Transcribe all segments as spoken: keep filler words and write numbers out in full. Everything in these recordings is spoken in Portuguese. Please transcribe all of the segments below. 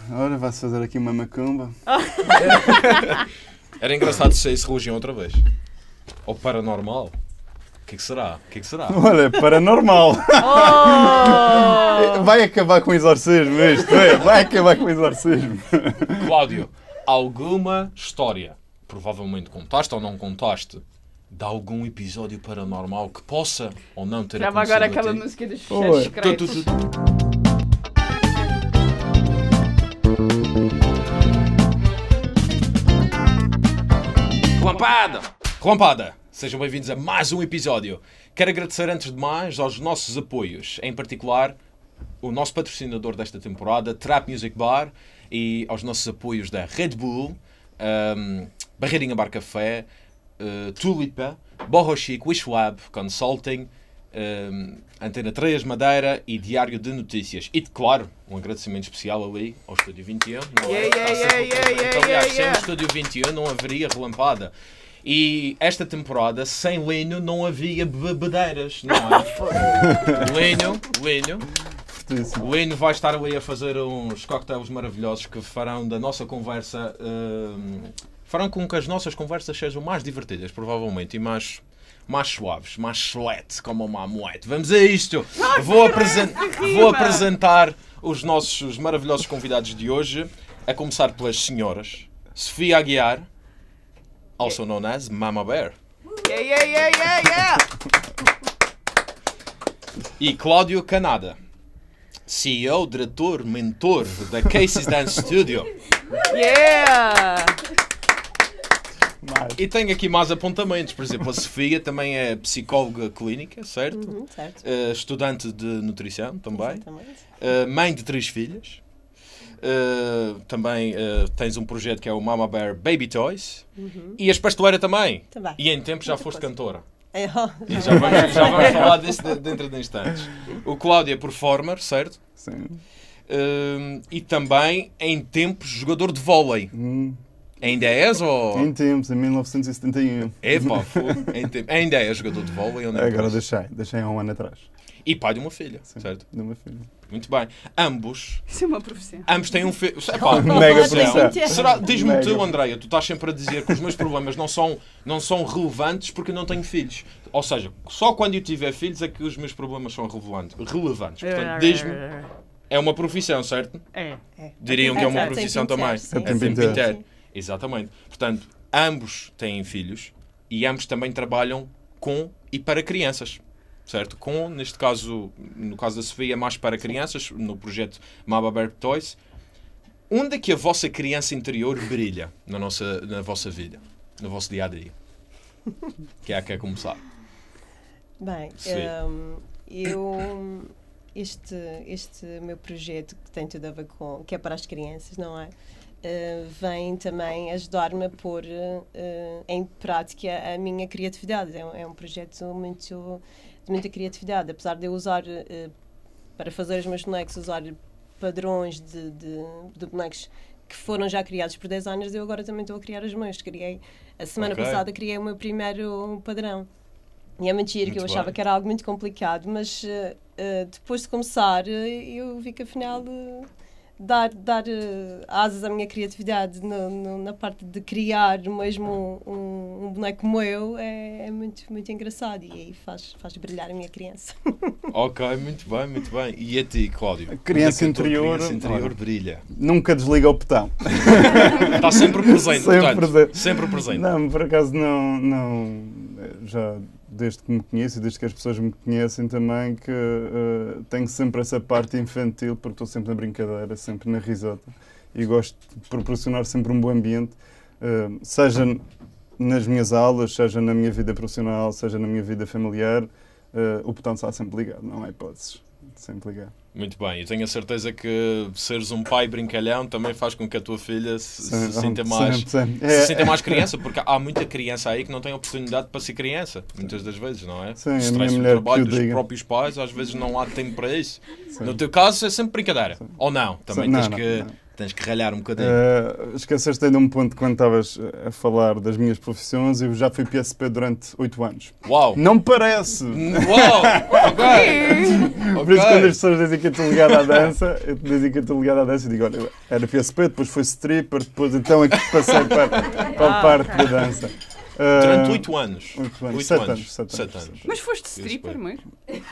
Ora, vai-se fazer aqui uma macumba. Era engraçado se saísse religião outra vez. Ou paranormal. O que é que será? O que é que será? Olha, paranormal. Oh! Vai acabar com o exorcismo isto, é? Vai acabar com o exorcismo. Cláudio, alguma história, provavelmente contaste ou não contaste, de algum episódio paranormal que possa ou não ter Grava acontecido agora a aquela ti? música dos Oi. fecheiros Tu, tu, secretos. tu. Relampada! Relampada! Sejam bem-vindos a mais um episódio. Quero agradecer antes de mais aos nossos apoios, em particular o nosso patrocinador desta temporada, Trap Music Bar, e aos nossos apoios da Red Bull, um, Barreirinha Bar Café, uh, Tulipa, Borro Chic, Wishwab Consulting, um, Antena três Madeira e Diário de Notícias. E, claro, um agradecimento especial ali ao Estúdio vinte e um. Não é? Yeah, yeah, Está sempre yeah, presente. yeah, Aliás, yeah, sem yeah. o Estúdio vinte e um não haveria Relampada. E esta temporada, sem Linho, não havia bebedeiras, não é? Linho, Linho. Fortíssimo. O Linho vai estar ali a fazer uns cocktails maravilhosos que farão da nossa conversa... hum, farão com que as nossas conversas sejam mais divertidas, provavelmente, e mais... mais suaves, mais chulete, como uma amoete. Vamos a isto! Vou, apresen vou apresentar os nossos maravilhosos convidados de hoje, a começar pelas senhoras. Sofia Aguiar, also known as Mama Bear. Yeah, yeah, yeah, yeah, yeah! E Cláudio Canada, C E O, diretor, mentor da Casey's Dance Studio. Yeah! Mais. E tenho aqui mais apontamentos. Por exemplo, a Sofia também é psicóloga clínica, certo? Uhum, certo. Uh, estudante de nutrição também. Exatamente. Uh, mãe de três filhas. Uh, também uh, tens um projeto que é o Mama Bear Baby Toys. Uhum. E és pasteleira também. Também. E em tempo já Muita foste coisa. cantora. É, E já vamos, já vamos falar disso de- dentro de instantes. O Cláudio é performer, certo? Sim. Uh, e também em tempos jogador de vôlei. Hum, Ainda és ou... em tempos, em mil novecentos e setenta e um. Epá, fogo. Em tempo- Ainda és jogador de vôlei ou não? Agora deixei, deixei há um ano atrás. E pai de uma filha, Sim, certo? de uma filha. Muito bem. Ambos, Isso é uma profissão. ambos têm um filho. Mega profissão. Será, diz-me Mega. tu, Andreia, tu estás sempre a dizer que os meus problemas não são, não são relevantes porque eu não tenho filhos. Ou seja, só quando eu tiver filhos é que os meus problemas são relevantes. relevantes. Portanto, diz-me, é uma profissão, certo? É. é. Diriam que é uma É, profissão tempo também. inteiro, sim. É tempo tempo inteiro. inteiro. Sim. Exatamente. Portanto, ambos têm filhos e ambos também trabalham com e para crianças. Certo? Com, neste caso, no caso da Sofia, mais para crianças, no projeto Mama Bear Toys. Onde é que a vossa criança interior brilha na, nossa, na vossa vida? No vosso dia-a-dia? Quem é que quer começar? Bem, Sim. hum, eu... Este, este meu projeto que tem tudo a ver com... que é para as crianças, não é? Uh, vem também ajudar-me a pôr uh, em prática a minha criatividade. É um, é um projeto muito, de muita criatividade. Apesar de eu usar, uh, para fazer os meus bonecos, usar padrões de, de, de bonecos que foram já criados por designers, eu agora também estou a criar os meus. Criei, a semana Ok. passada criei o meu primeiro padrão. E é mentira que Muito eu achava bem. que era algo muito complicado, mas uh, uh, depois de começar, uh, eu vi que afinal... Uh, dar, dar uh, asas à minha criatividade no, no, na parte de criar mesmo um, um, um boneco como eu é, é muito, muito engraçado e aí faz, faz brilhar a minha criança. Ok, muito bem, muito bem. E a ti, Cláudio? A criança Onde é que a tua interior- criança interior olha. brilha. Nunca desliga o botão. Está sempre presente, Sempre portanto. presente. Sempre presente. Não, por acaso não, não. Já desde que me conheço e desde que as pessoas me conhecem também, que uh, tenho sempre essa parte infantil, porque estou sempre na brincadeira, sempre na risota. E gosto de proporcionar sempre um bom ambiente, uh, seja nas minhas aulas, seja na minha vida profissional, seja na minha vida familiar, uh, o botão está sempre ligado, não há hipóteses. Sempre ligado. Muito bem, eu tenho a certeza que seres um pai brincalhão também faz com que a tua filha se, se Sempre, sinta mais, sempre, sempre. se É, sinta mais criança, porque há muita criança aí que não tem oportunidade para ser criança, muitas das vezes, não é? Sim, a Stress minha do mulher trabalho que o dos diga. próprios pais, às vezes não há tempo para isso. Sim. No teu caso é sempre brincadeira, ou não? Também Não, tens não, que não. Tens que ralhar um bocadinho. Uh, esqueceste ainda um ponto quando estavas a falar das minhas profissões. Eu já fui P S P durante oito anos. Uau! Não me parece! Uau! Ok! Por isso, quando as Ok! pessoas dizem que eu estou ligado à dança, eu dizem que eu estou ligado à dança, eu digo, olha, era P S P, depois foi stripper, depois então é que passei para, para a parte da dança. Uh, Durante oito anos. oito anos. Oito Sete anos. anos. Sete Sete anos. anos. Mas foste Isso stripper foi. mesmo?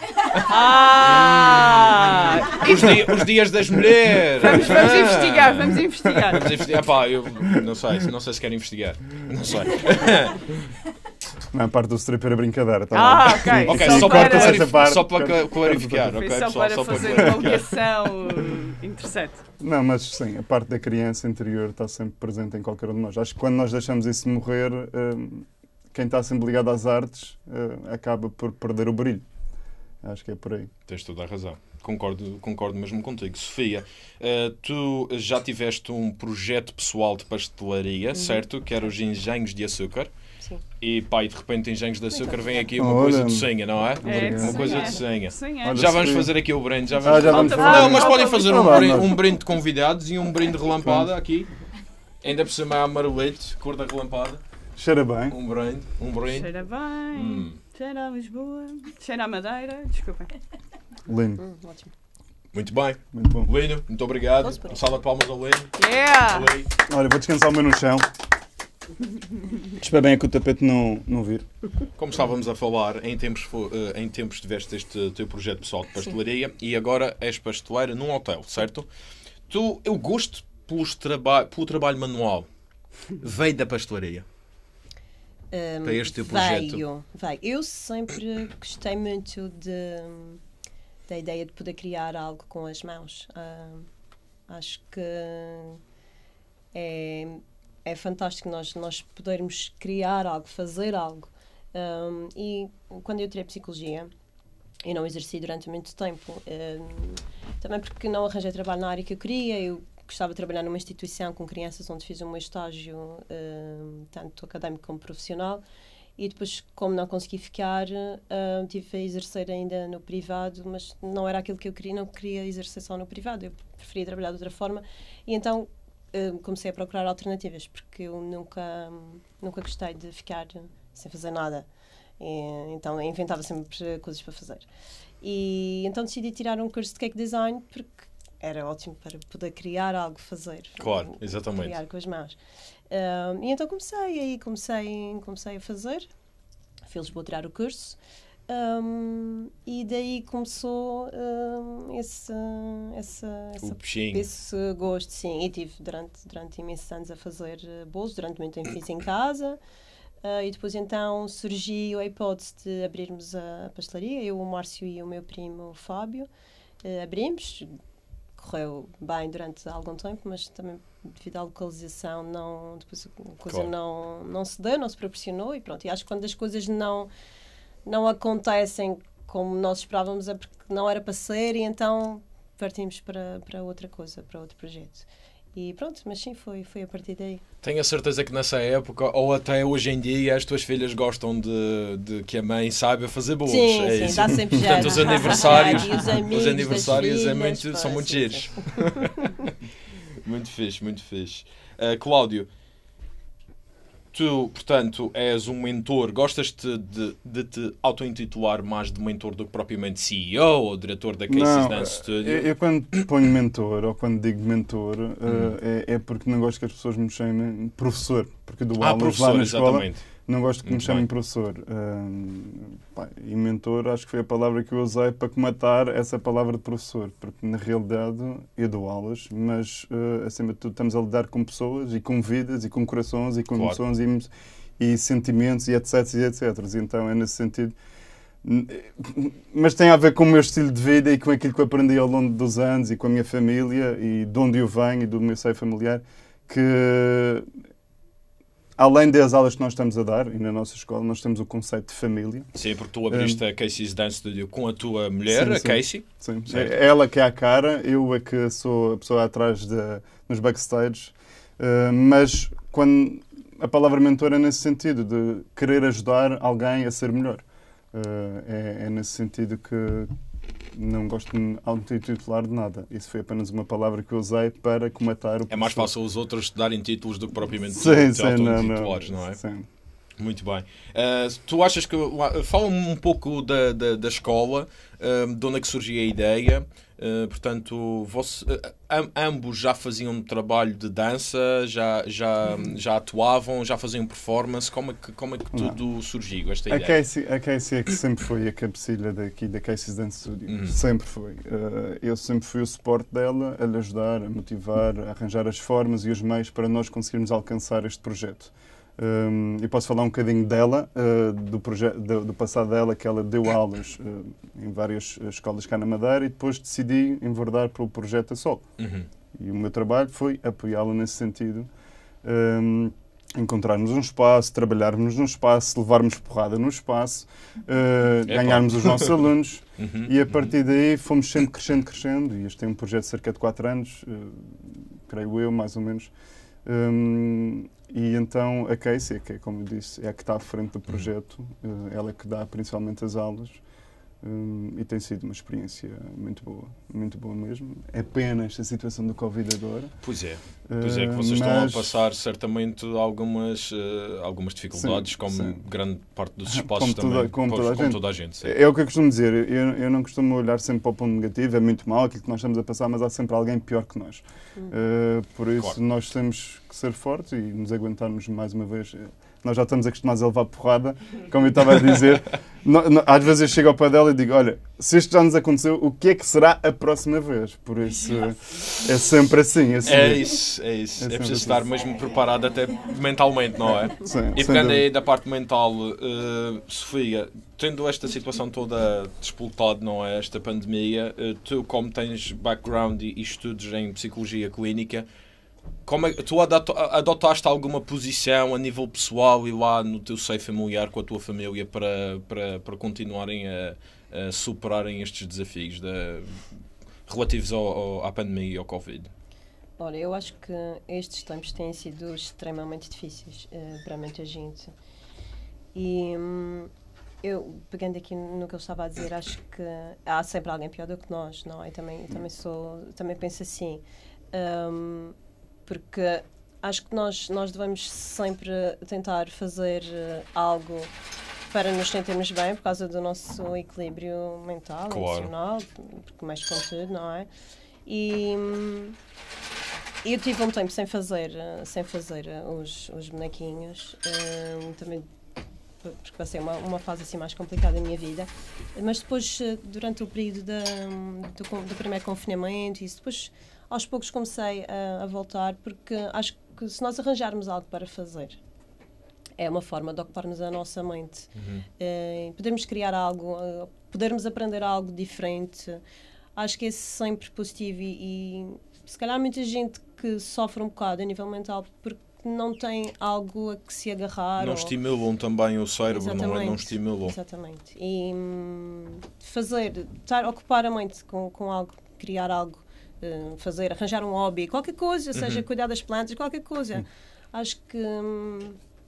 Ah! Os, di- os dias das mulheres! Vamos, vamos Ah. investigar, vamos investigar. Vamos investigar. Epá, eu não sei, não sei se quero investigar. Não sei. Não, a parte do stripper é brincadeira. Tá Ah, bem? ok. Sim, Ok, sim, só para, corta-se clarif- essa parte, só para corta- clarificar, Foi ok, só pessoal? para Só para fazer uma clarificar. ligação uh, interessante. Não, mas sim, a parte da criança interior está sempre presente em qualquer um de nós. Acho que quando nós deixamos isso morrer, hum, quem está sempre ligado às artes hum, acaba por perder o brilho. Acho que é por aí. Tens toda a razão. Concordo, concordo mesmo contigo. Sofia, eh, tu já tiveste um projeto pessoal de pastelaria, certo? Que era os engenhos de açúcar. Sim. E pá, e de repente engenhos de açúcar Muito vem aqui uma Olha. coisa de senha, não é? É, de Uma coisa de senha. senha. Sim, é. Olha, Já vamos Sofia. fazer aqui o brinde. Já vamos Ah, já vamos Falta- fazer. Não, mas Ah, podem tá fazer bem. um, Ah, brinde, vá, um brinde de convidados e um brinde relampada aqui. Ainda por cima é amarelete, cor da relampada. Cheira bem. Um brinde, um brinde. Cheira bem, Hum. cheira a Lisboa, cheira a Madeira. Desculpem. Lindo. Hum, ótimo. Muito bem. Muito bom. Lino, muito obrigado. Posso por Uma aí? salva de palmas ao Lino. Yeah! Ali. Olha, vou descansar o meu no chão. Espero bem é que o tapete não, não vir. Como estávamos a falar, em tempos, fo- eh, em tempos tiveste este teu projeto pessoal de pastelaria e agora és pasteleira num hotel, certo? Tu, eu gosto pelos traba pelo trabalho manual. Veio da pastelaria. Um, Para este teu projeto. Veio, veio. Eu sempre gostei muito de, da ideia de poder criar algo com as mãos. Um, acho que é, é fantástico nós, nós podermos criar algo, fazer algo. Um, e quando eu tirei Psicologia, eu não exerci durante muito tempo. Um, também porque não arranjei trabalho na área que eu queria. Eu gostava de trabalhar numa instituição com crianças onde fiz o meu estágio, um, tanto académico como profissional. E depois, como não consegui ficar, uh, tive a exercer ainda no privado, mas não era aquilo que eu queria, não queria exercer só no privado, eu preferia trabalhar de outra forma. E então uh, comecei a procurar alternativas, porque eu nunca, nunca gostei de ficar sem fazer nada. E, então eu inventava sempre coisas para fazer. E então decidi tirar um curso de cake design, porque era ótimo para poder criar algo, fazer. Claro, exatamente. Criar com as mãos. Um, e então comecei, aí comecei, comecei a fazer. Fui a Lisboa tirar o curso. Um, e daí começou um, esse, essa, O essa, peixinho. esse gosto, sim. E tive durante, durante imensos anos a fazer uh, bolos, durante muito tempo fiz em casa. Uh, e depois então surgiu a hipótese de abrirmos a pastelaria. Eu, o Márcio e o meu primo o Fábio uh, abrimos. Correu bem durante algum tempo, mas também devido à localização não, depois a coisa Claro. não, não se deu, não se proporcionou e pronto. E acho que quando as coisas não, não acontecem como nós esperávamos é porque não era para ser e então partimos para, para outra coisa, para outro projeto. E pronto, mas sim, foi, foi a partir daí. Tenho a certeza que nessa época, ou até hoje em dia, as tuas filhas gostam de, de que a mãe saiba fazer bolos. Sim, é sim, isso. dá sempre Portanto, jeito. os aniversários, E os amigos os das aniversários é filhas, muito, pá, são muito sim, giros. sim. Muito fixe, muito fixe. Uh, Cláudio, tu, portanto, és um mentor. Gostas-te de, de te auto-intitular mais de mentor do que propriamente C E O ou diretor da Casey's Não, Dance Studio? eu, eu quando ponho mentor ou quando digo mentor Hum. uh, é, é porque não gosto que as pessoas me chamem professor, porque eu dou Ah, aulas lá professor, na escola, exatamente. não gosto que Muito me chamem bem. professor. Uh, pá, e mentor acho que foi a palavra que eu usei para comatar essa palavra de professor, porque na realidade eu dou aulas, mas uh, acima de tudo estamos a lidar com pessoas e com vidas e com corações e com Claro. emoções e, emo- e sentimentos e etc e etcétera. Então é nesse sentido. Mas tem a ver com o meu estilo de vida e com aquilo que eu aprendi ao longo dos anos e com a minha família e de onde eu venho e do meu seio familiar, que além das aulas que nós estamos a dar, e na nossa escola nós temos o conceito de família. Sim, porque tu abriste a Casey's Dance Studio com a tua mulher, Sim, a sim. Casey. Sim. Certo. É ela que é a cara, eu é que sou a pessoa atrás de, nos backstage, uh, mas quando a palavra mentor é nesse sentido, de querer ajudar alguém a ser melhor. Uh, é, é nesse sentido que, não gosto de me auto-titular de nada. Isso foi apenas uma palavra que eu usei para comatar o É mais professor. fácil os outros darem títulos do que propriamente Sim, te sim, não, não. auto-intitulares, não é? Sim. Muito bem. Uh, tu achas que... Uh, fala-me um pouco da, da, da escola, uh, de onde é que surgiu a ideia. Uh, portanto, você, uh, am, ambos já faziam trabalho de dança, já, já, já atuavam, já faziam performance. Como é que, como é que tudo surgiu, esta A ideia? Casey, a Casey é que sempre foi a cabecilha daqui da Casey's Dance Studio. Uhum. Sempre foi. Uh, eu sempre fui o suporte dela, a lhe ajudar, a motivar, a arranjar as formas e os meios para nós conseguirmos alcançar este projeto. Um, e posso falar um bocadinho dela, uh, do, do, do passado dela, que ela deu aulas uh, em várias escolas cá na Madeira e depois decidi enverdar para o projeto a solo. Uhum. E o meu trabalho foi apoiá-la nesse sentido. Um, encontrarmos um espaço, trabalharmos num espaço, levarmos porrada no espaço, uh, ganharmos os nossos alunos Uhum. e a partir daí fomos sempre crescendo, crescendo. E este é um projeto de cerca de quatro anos, uh, creio eu, mais ou menos. Um, e então a Casey, que é, como eu disse, é a que está à frente do projeto, uh, ela que dá principalmente as aulas, um, e tem sido uma experiência muito boa, muito boa mesmo. É pena esta situação do Covid agora. Pois é, pois é que vocês uh, estão mas... a passar certamente algumas, uh, algumas dificuldades, Sim, como sim. grande parte dos espaços Como toda- também, como pois, toda a como gente. toda a gente. Sim. É o que eu costumo dizer, eu, eu não costumo olhar sempre para o ponto negativo, é muito mal aquilo que nós estamos a passar, mas há sempre alguém pior que nós. Uh, por isso Claro. nós temos que ser fortes e nos aguentarmos mais uma vez. Nós já estamos acostumados a levar porrada, como eu estava a dizer. No, no, às vezes eu chego ao pé dela e digo, olha, se isto já nos aconteceu, o que é que será a próxima vez? Por isso é sempre assim. É, assim. É isso, é isso. É É, sempre preciso assim. estar mesmo preparado até mentalmente, não é? Sim, E sem pegando dúvida. aí da parte mental, uh, Sofia, tendo esta situação toda despoltada, não é? Esta pandemia, uh, tu como tens background e, e estudos em psicologia clínica, como é, tu adoto- adotaste alguma posição a nível pessoal e lá no teu seio familiar com a tua família para, para, para continuarem a, a superarem estes desafios de, relativos ao, ao, à pandemia e ao Covid? Olha, eu acho que estes tempos têm sido extremamente difíceis uh, para muita gente. E hum, eu, pegando aqui no que eu estava a dizer, acho que há sempre alguém pior do que nós, não é? Também, também, sou, também penso assim. Um, porque acho que nós, nós devemos sempre tentar fazer uh, algo para nos sentirmos bem por causa do nosso equilíbrio mental, Claro. emocional, porque mexe com tudo, não é? E hum, eu tive um tempo sem fazer, uh, sem fazer uh, os, os bonequinhos, uh, também porque vai ser uma, uma fase assim mais complicada da minha vida, mas depois, uh, durante o período da, do, do primeiro confinamento, e isso, depois aos poucos comecei a, a voltar, porque acho que se nós arranjarmos algo para fazer, é uma forma de ocuparmos a nossa mente. Uhum. Uh, podermos criar algo, uh, podermos aprender algo diferente, acho que é sempre positivo e, e se calhar muita gente que sofre um bocado a nível mental porque não tem algo a que se agarrar. Não ou... estimulam também o cérebro, não é? Não Exatamente. estimulam. Exatamente. E hum, fazer, estar, ocupar a mente com, com algo, criar algo, uh, fazer, arranjar um hobby, qualquer coisa, seja Uhum. cuidar das plantas, qualquer coisa. Acho que hum,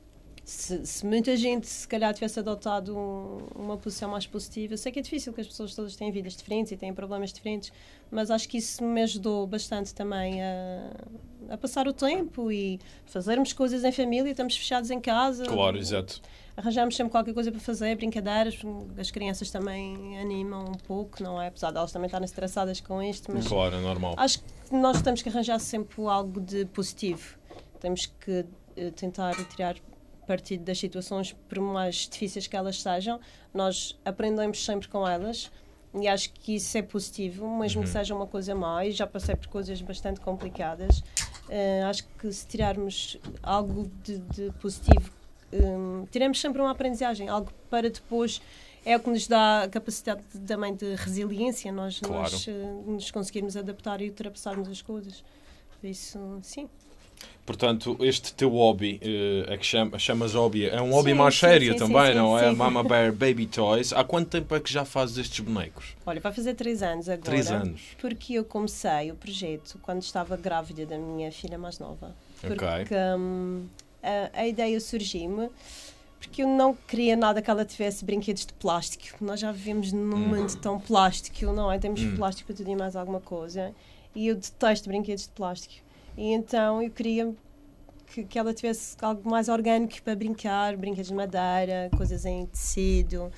se, se muita gente se calhar tivesse adotado um, uma posição mais positiva, eu sei que é difícil, que as pessoas todas têm vidas diferentes e têm problemas diferentes, mas acho que isso me ajudou bastante também a, a passar o tempo e fazermos coisas em família, estamos fechados em casa. Claro, exato. Arranjamos sempre qualquer coisa para fazer, brincadeiras, as crianças também animam um pouco, não é? Apesar de elas também estarem estressadas com isto, mas Claro, é normal. acho que nós temos que arranjar sempre algo de positivo. Temos que uh, tentar tirar partido das situações, por mais difíceis que elas sejam. Nós aprendemos sempre com elas e acho que isso é positivo, mesmo Uhum. que seja uma coisa má. E já passei por coisas bastante complicadas. Uh, acho que se tirarmos algo de, de positivo, um, tiramos sempre uma aprendizagem, algo para depois. É o que nos dá a capacidade de, também de resiliência, nós, Claro. nós uh, nos conseguirmos adaptar e ultrapassarmos as coisas. Por isso, sim. Portanto, este teu hobby, eh, é que chama, chamas hobby, é um hobby Sim, mais sim, sério sim, também, sim, não sim, é? sim. Mama Bear Baby Toys. Há quanto tempo é que já fazes estes bonecos? Olha, vai fazer três anos agora. Três anos. Porque eu comecei o projeto quando estava grávida da minha filha mais nova. Porque Ok. hum, a, a ideia surgiu-me porque eu não queria nada que ela tivesse brinquedos de plástico. Nós já vivemos num Hum. mundo tão plástico, não é? Temos Hum. plástico para tudo e mais alguma coisa. E eu detesto brinquedos de plástico. E então eu queria que, que ela tivesse algo mais orgânico para brincar, brinquedos de madeira, coisas em tecido.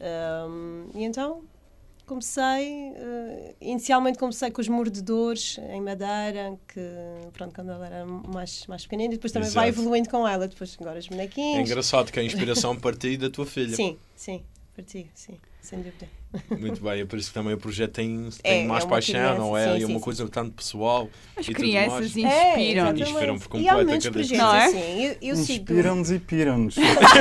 Um, e então comecei, uh, inicialmente comecei com os mordedores em madeira, que pronto, quando ela era mais, mais pequenina, e depois também vai Exato. evoluindo com ela, depois agora os É bonequinhos. engraçado que a inspiração partiu da tua filha. Sim, sim, parti, sim, sem dúvida. Muito bem, é por isso que também o projeto tem, É, tem é mais uma paixão, criança, não é? sim, E é sim, uma sim, coisa sim. tanto pessoal. As e tudo crianças mais. inspiram-nos. exatamente. Inspiram por E há completo muitos a cada projetos Não é? assim. Eu, eu sigo. Inspiram-nos e piram-nos.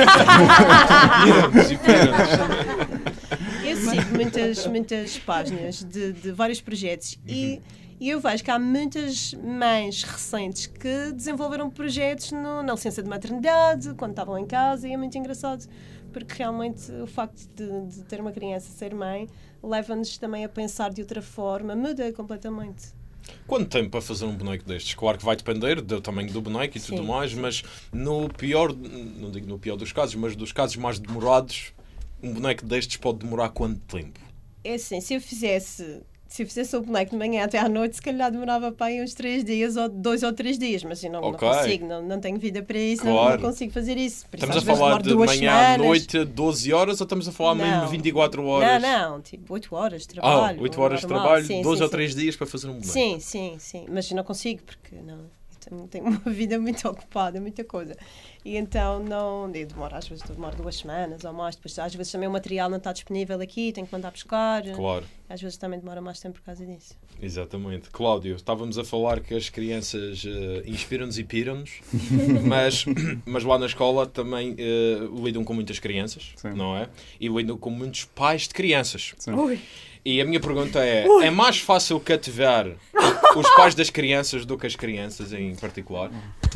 Inspiram-nos, inspiram-nos. Eu sigo muitas, muitas páginas de, de vários projetos e, e eu vejo que há muitas mães recentes que desenvolveram projetos no, na licença de maternidade, quando estavam em casa, e é muito engraçado, porque realmente o facto de, de ter uma criança ser mãe leva-nos também a pensar de outra forma, muda completamente. Quanto tempo para fazer um boneco destes? Claro que vai depender do tamanho do boneco e tudo Sim. mais, mas no pior, não digo no pior dos casos, mas dos casos mais demorados, um boneco destes pode demorar quanto tempo? É assim, se eu fizesse, se eu fizesse o boneco de manhã até à noite, se calhar demorava para aí uns três dias, ou dois ou três dias, mas eu não, Ok. não consigo, não, não tenho vida para isso, não, Claro. não consigo fazer isso. Por isso, Estamos a às vezes falar demoro de duas manhã à semanas. noite, doze horas, ou estamos a falar mesmo Não. vinte e quatro horas? Não, não, tipo oito horas de Ah, trabalho. oito horas de normal. trabalho, Sim, doze sim, ou sim. três dias para fazer um boneco. Sim, sim, sim, mas eu não consigo porque não, eu tenho, tenho uma vida muito ocupada, muita coisa. E então não, eu demoro, às vezes demoro duas semanas ou mais, depois às vezes também o material não está disponível aqui, tenho que mandar buscar. Claro. Às vezes também demora mais tempo por causa disso. Exatamente. Cláudio, estávamos a falar que as crianças uh, inspiram-nos e piram-nos, mas, mas lá na escola também uh, lidam com muitas crianças, Sim. não é? E lidam com muitos pais de crianças. Sim. Ui. E a minha pergunta é, é mais fácil cativar os pais das crianças do que as crianças em particular?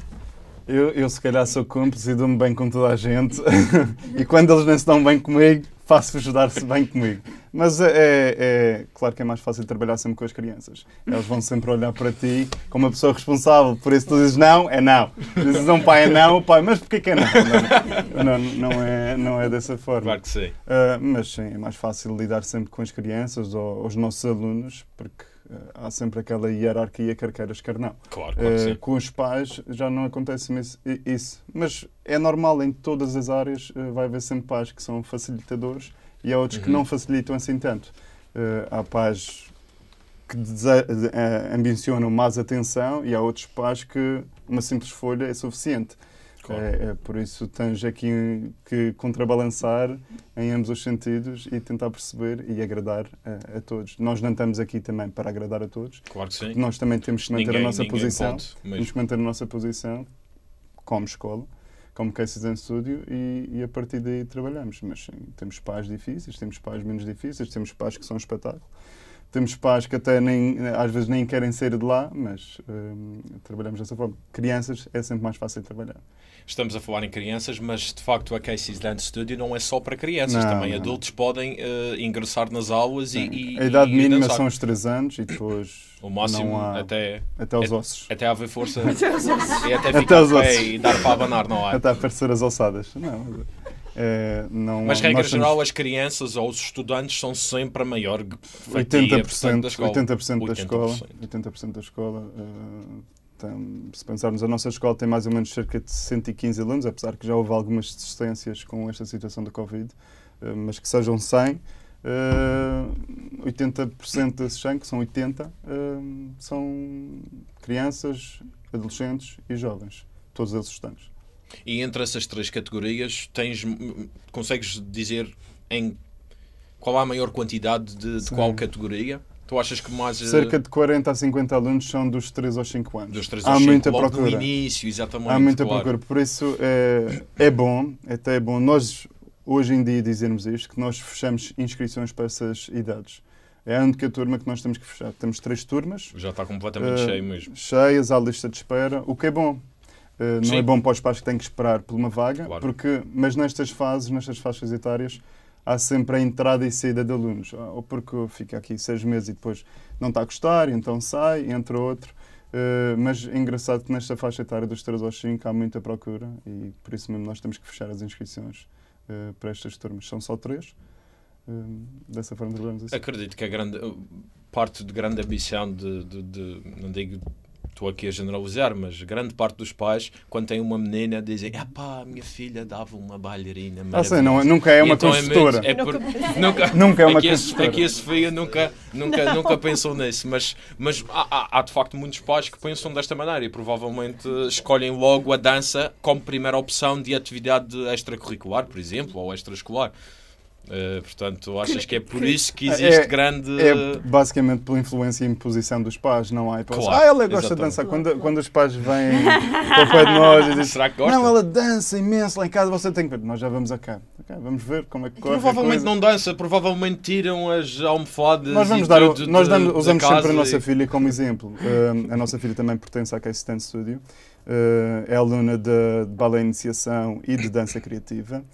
Eu, eu se calhar sou cúmplice e dou-me bem com toda a gente. E quando eles não se dão bem comigo, faço-vos dar-se bem comigo. Mas é, é claro que é mais fácil trabalhar sempre com as crianças. Eles vão sempre olhar para ti como uma pessoa responsável. Por isso tu dizes não, é não. Dizes a um pai é não, o pai, mas porquê que é não? Não, não, não, é, não é dessa forma. Claro que sim. Uh, mas sim, é mais fácil lidar sempre com as crianças ou os nossos alunos, porque uh, há sempre aquela hierarquia, quer queiras, quer não. Claro, claro que Uh, sim. com os pais já não acontece isso, isso. Mas é normal, em todas as áreas uh, vai haver sempre pais que são facilitadores e há outros Uhum. que não facilitam assim tanto. Uh, há pais que dese- uh, ambicionam mais atenção e há outros pais que uma simples folha é suficiente. Claro. É, é por isso tens aqui que contrabalançar em ambos os sentidos e tentar perceber e agradar a, a todos. Nós não estamos aqui também para agradar a todos. Claro que sim. Nós também temos que manter Ninguém- a nossa ninguém posição. pode mesmo. Temos que manter a nossa posição como escola, como Cases em Studio e, e a partir daí trabalhamos. Mas sim, temos pais difíceis, temos pais menos difíceis, temos pais que são um espetáculo. Temos pais que até nem, às vezes nem querem sair de lá, mas hum, trabalhamos dessa forma. Crianças é sempre mais fácil de trabalhar. Estamos a falar em crianças, mas de facto a Casey's Dance Studio não é só para crianças, Não, também não. adultos podem uh, ingressar nas aulas e, e a idade e mínima dançar. são os três anos e depois O máximo não há, até, até aos é- ossos. até haver força e até Até ficar os de pé ossos. e dar para abanar, não é? Até aparecer as ossadas. Não, é, não, Mas, regra nós temos geral, as crianças ou os estudantes são sempre a maior fatia oitenta por portanto, cento, da escola. oitenta por cento da oitenta escola. por cento. oitenta por cento da escola. eh, tem- se pensarmos, a nossa escola tem mais ou menos cerca de cento e quinze alunos, apesar que já houve algumas desistências com esta situação da Covid, eh, mas que sejam cem. eh, oitenta por cento desses cem, que são oitenta, eh, são crianças, adolescentes e jovens. Todos eles estudantes. E entre essas três categorias, tens, consegues dizer em qual há a maior quantidade de, de Sim. qual categoria? Tu achas que mais eh, Cerca de quarenta a cinquenta alunos são dos três aos cinco anos. dos três Há aos cinco, muita logo procura. no início, exatamente. Há muita claro. procura. Por isso é, é bom, até é bom nós hoje em dia dizermos isto, que nós fechamos inscrições para essas idades. É a única turma que nós temos que fechar. Temos três turmas Já está completamente eh, cheio mesmo. cheias à lista de espera, o que é bom. Eh, não Sim. é bom para os pais que têm que esperar por uma vaga, Claro. porque, mas nestas fases, nestas faixas etárias, há sempre a entrada e saída de alunos. Ah, ou porque fica aqui seis meses e depois não está a gostar, e então sai, entra outro. Uh, mas é engraçado que nesta faixa etária dos três aos cinco há muita procura e por isso mesmo nós temos que fechar as inscrições uh, para estas turmas. São só três. Uh, dessa forma trabalhamos assim. Acredito que a grande parte de grande ambição de, de, de não digo, estou aqui a generalizar, mas grande parte dos pais, quando têm uma menina, dizem: ah pá, minha filha dava uma bailarina. Ah, sei, não, nunca é uma então construtora. É, é por, nunca, nunca é uma aqui construtora. A, aqui a Sofia nunca, nunca, nunca pensou nisso, mas, mas há, há, há de facto muitos pais que pensam desta maneira e provavelmente escolhem logo a dança como primeira opção de atividade extracurricular, por exemplo, ou extraescolar. Uh, portanto, achas que é por isso que existe é, grande... É basicamente pela influência e imposição dos pais, não há? Claro, ah, ela gosta exatamente. de dançar. Quando, quando os pais vêm para o pé de nós e dizem: será que gosta? não, ela dança imenso lá em casa, você tem que ver. Nós já vamos a cá. Okay, vamos ver como é que corre. Provavelmente não dança, provavelmente tiram as almofadas. Nós vamos e dar, tudo nós de, damos, usamos da casa sempre a nossa e... filha como exemplo. Uh, a nossa filha também pertence à Casey Dance Studio. Uh, é aluna de, de balé iniciação e de dança criativa.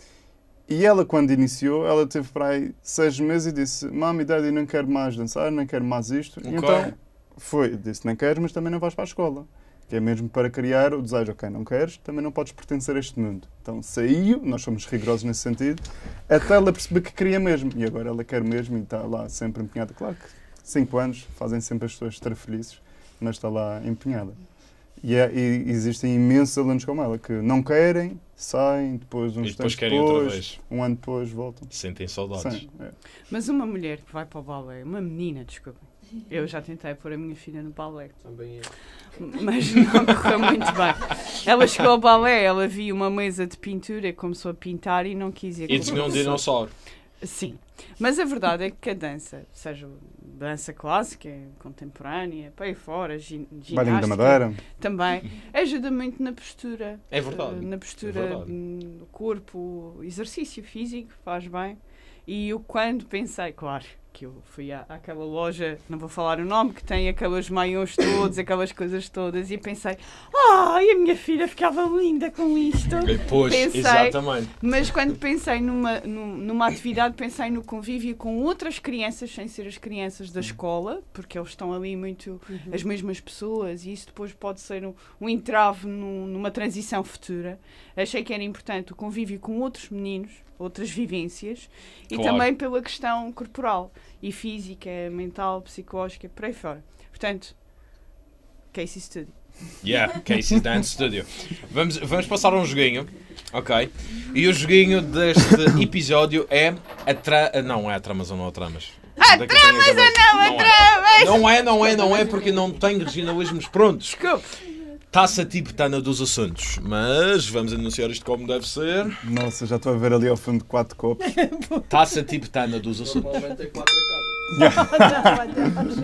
E ela, quando iniciou, ela teve para aí seis meses e disse: mami, daddy, não quero mais dançar, não quero mais isto. Okay. E então foi, disse: não queres, mas também não vais para a escola. Que é mesmo para criar o desejo: ok, não queres, também não podes pertencer a este mundo. Então saiu, nós somos rigorosos nesse sentido, até ela perceber que queria mesmo. E agora ela quer mesmo e está lá sempre empenhada. Claro que cinco anos fazem sempre as pessoas estar felizes, mas está lá empenhada. E, é, e existem imensos alunos como ela que não querem, saem, depois uns e depois tempos querem depois, outra vez. um ano depois voltam. Sentem saudades. Sim, é. Mas uma mulher que vai para o balé, uma menina, desculpa, eu já tentei pôr a minha filha no balé. Também é. Mas não correu muito bem. Ela chegou ao balé, ela viu uma mesa de pintura, começou a pintar e não quis ir. E desenhou um dinossauro. Sim, mas a verdade é que a dança, seja dança clássica, contemporânea, para aí fora, gin, Bailinho da ginástica, Madeira. também ajuda muito na postura. É verdade. Uh, na postura É verdade. do corpo, exercício físico, faz bem. E eu quando pensei, claro, que eu fui à, àquela loja, não vou falar o nome, que tem aqueles maiôs todos, aquelas coisas todas, e pensei: ai, a minha filha ficava linda com isto. Pois, Pensei, exatamente. mas quando pensei numa, numa atividade, pensei no convívio com outras crianças, sem ser as crianças da escola, porque eles estão ali muito Uhum. as mesmas pessoas, e isso depois pode ser um, um entrave num, numa transição futura. Achei que era importante o convívio com outros meninos, outras vivências, e Claro. também pela questão corporal e física, mental, psicológica, por aí fora. Portanto, Casey Studio. Yeah, Casey's Dance Studio. Vamos, vamos passar a um joguinho, ok? E o joguinho deste episódio é a tra... Não é a trama, não é a tramas. A Onde é que eu tenho a tramas ou cabeça? não, a Não é. tramas! Não é, não é, não é, porque não tenho regionalismos prontos. Desculpe. Taça tibetana dos assuntos. Mas vamos anunciar isto como deve ser. Nossa, já estou a ver ali ao fundo quatro copos. Taça tibetana dos assuntos. Normalmente é quatro a cada.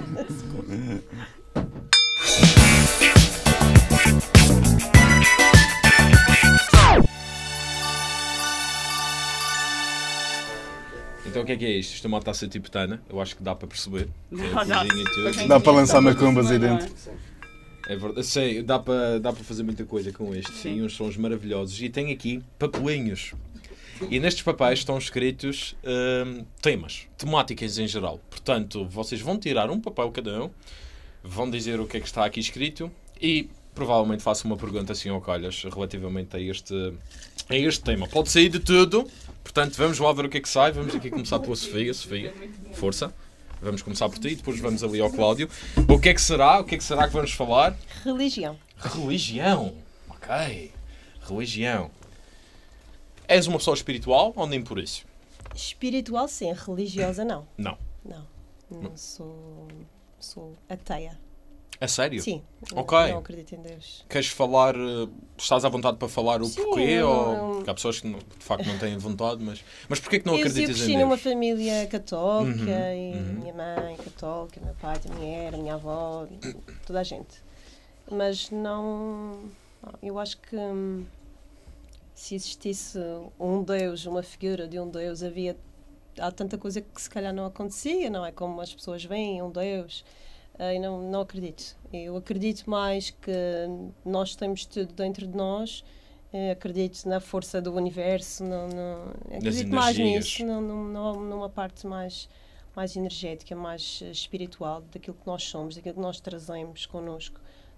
Então o que é que é isto? Isto é uma taça tibetana. Eu acho que dá para perceber. Tem Não, a dá. cozinha e tudo. Dá para lançar macumbas aí dentro. É verdade. Sei, dá para, dá para fazer muita coisa com este. Sim, uns sons maravilhosos. E tem aqui papelinhos. E nestes papéis estão escritos hum, temas, temáticas em geral. Portanto, vocês vão tirar um papel cada um, vão dizer o que é que está aqui escrito e provavelmente faço uma pergunta assim ao calhas relativamente a este, a este tema. Pode sair de tudo. Portanto, vamos lá ver o que é que sai. Vamos aqui começar pela Sofia. Sofia, força. Vamos começar por ti e depois vamos ali ao Cláudio. O que é que será? O que é que será que vamos falar? Religião. Religião. Ok. Religião. És uma pessoa espiritual ou nem por isso? Espiritual, sim. Religiosa, não. Não. Não. Não sou, sou ateia. A sério? Sim. Ok. Não acredito em Deus. Queres falar... eh, Estás à vontade para falar o Sim, porquê? eu Ou... não- Porque há pessoas que não- de facto não têm vontade, mas... Mas porquê que não eu, eu acreditas cresci em numa Deus? família católica Uhum, e uhum. minha mãe católica, meu pai também era, minha avó, toda a gente. Mas não... Eu acho que hum, se existisse um Deus, uma figura de um Deus, havia... Há tanta coisa que se calhar não acontecia, não é? Como as pessoas veem um Deus... Uh, e não, não acredito. Eu acredito mais que nós temos tudo dentro de nós. Uh, acredito na força do universo. Não, não, acredito mais energias. nisso, não, não, não, numa parte mais, mais energética, mais uh, espiritual daquilo que nós somos, daquilo que nós trazemos connosco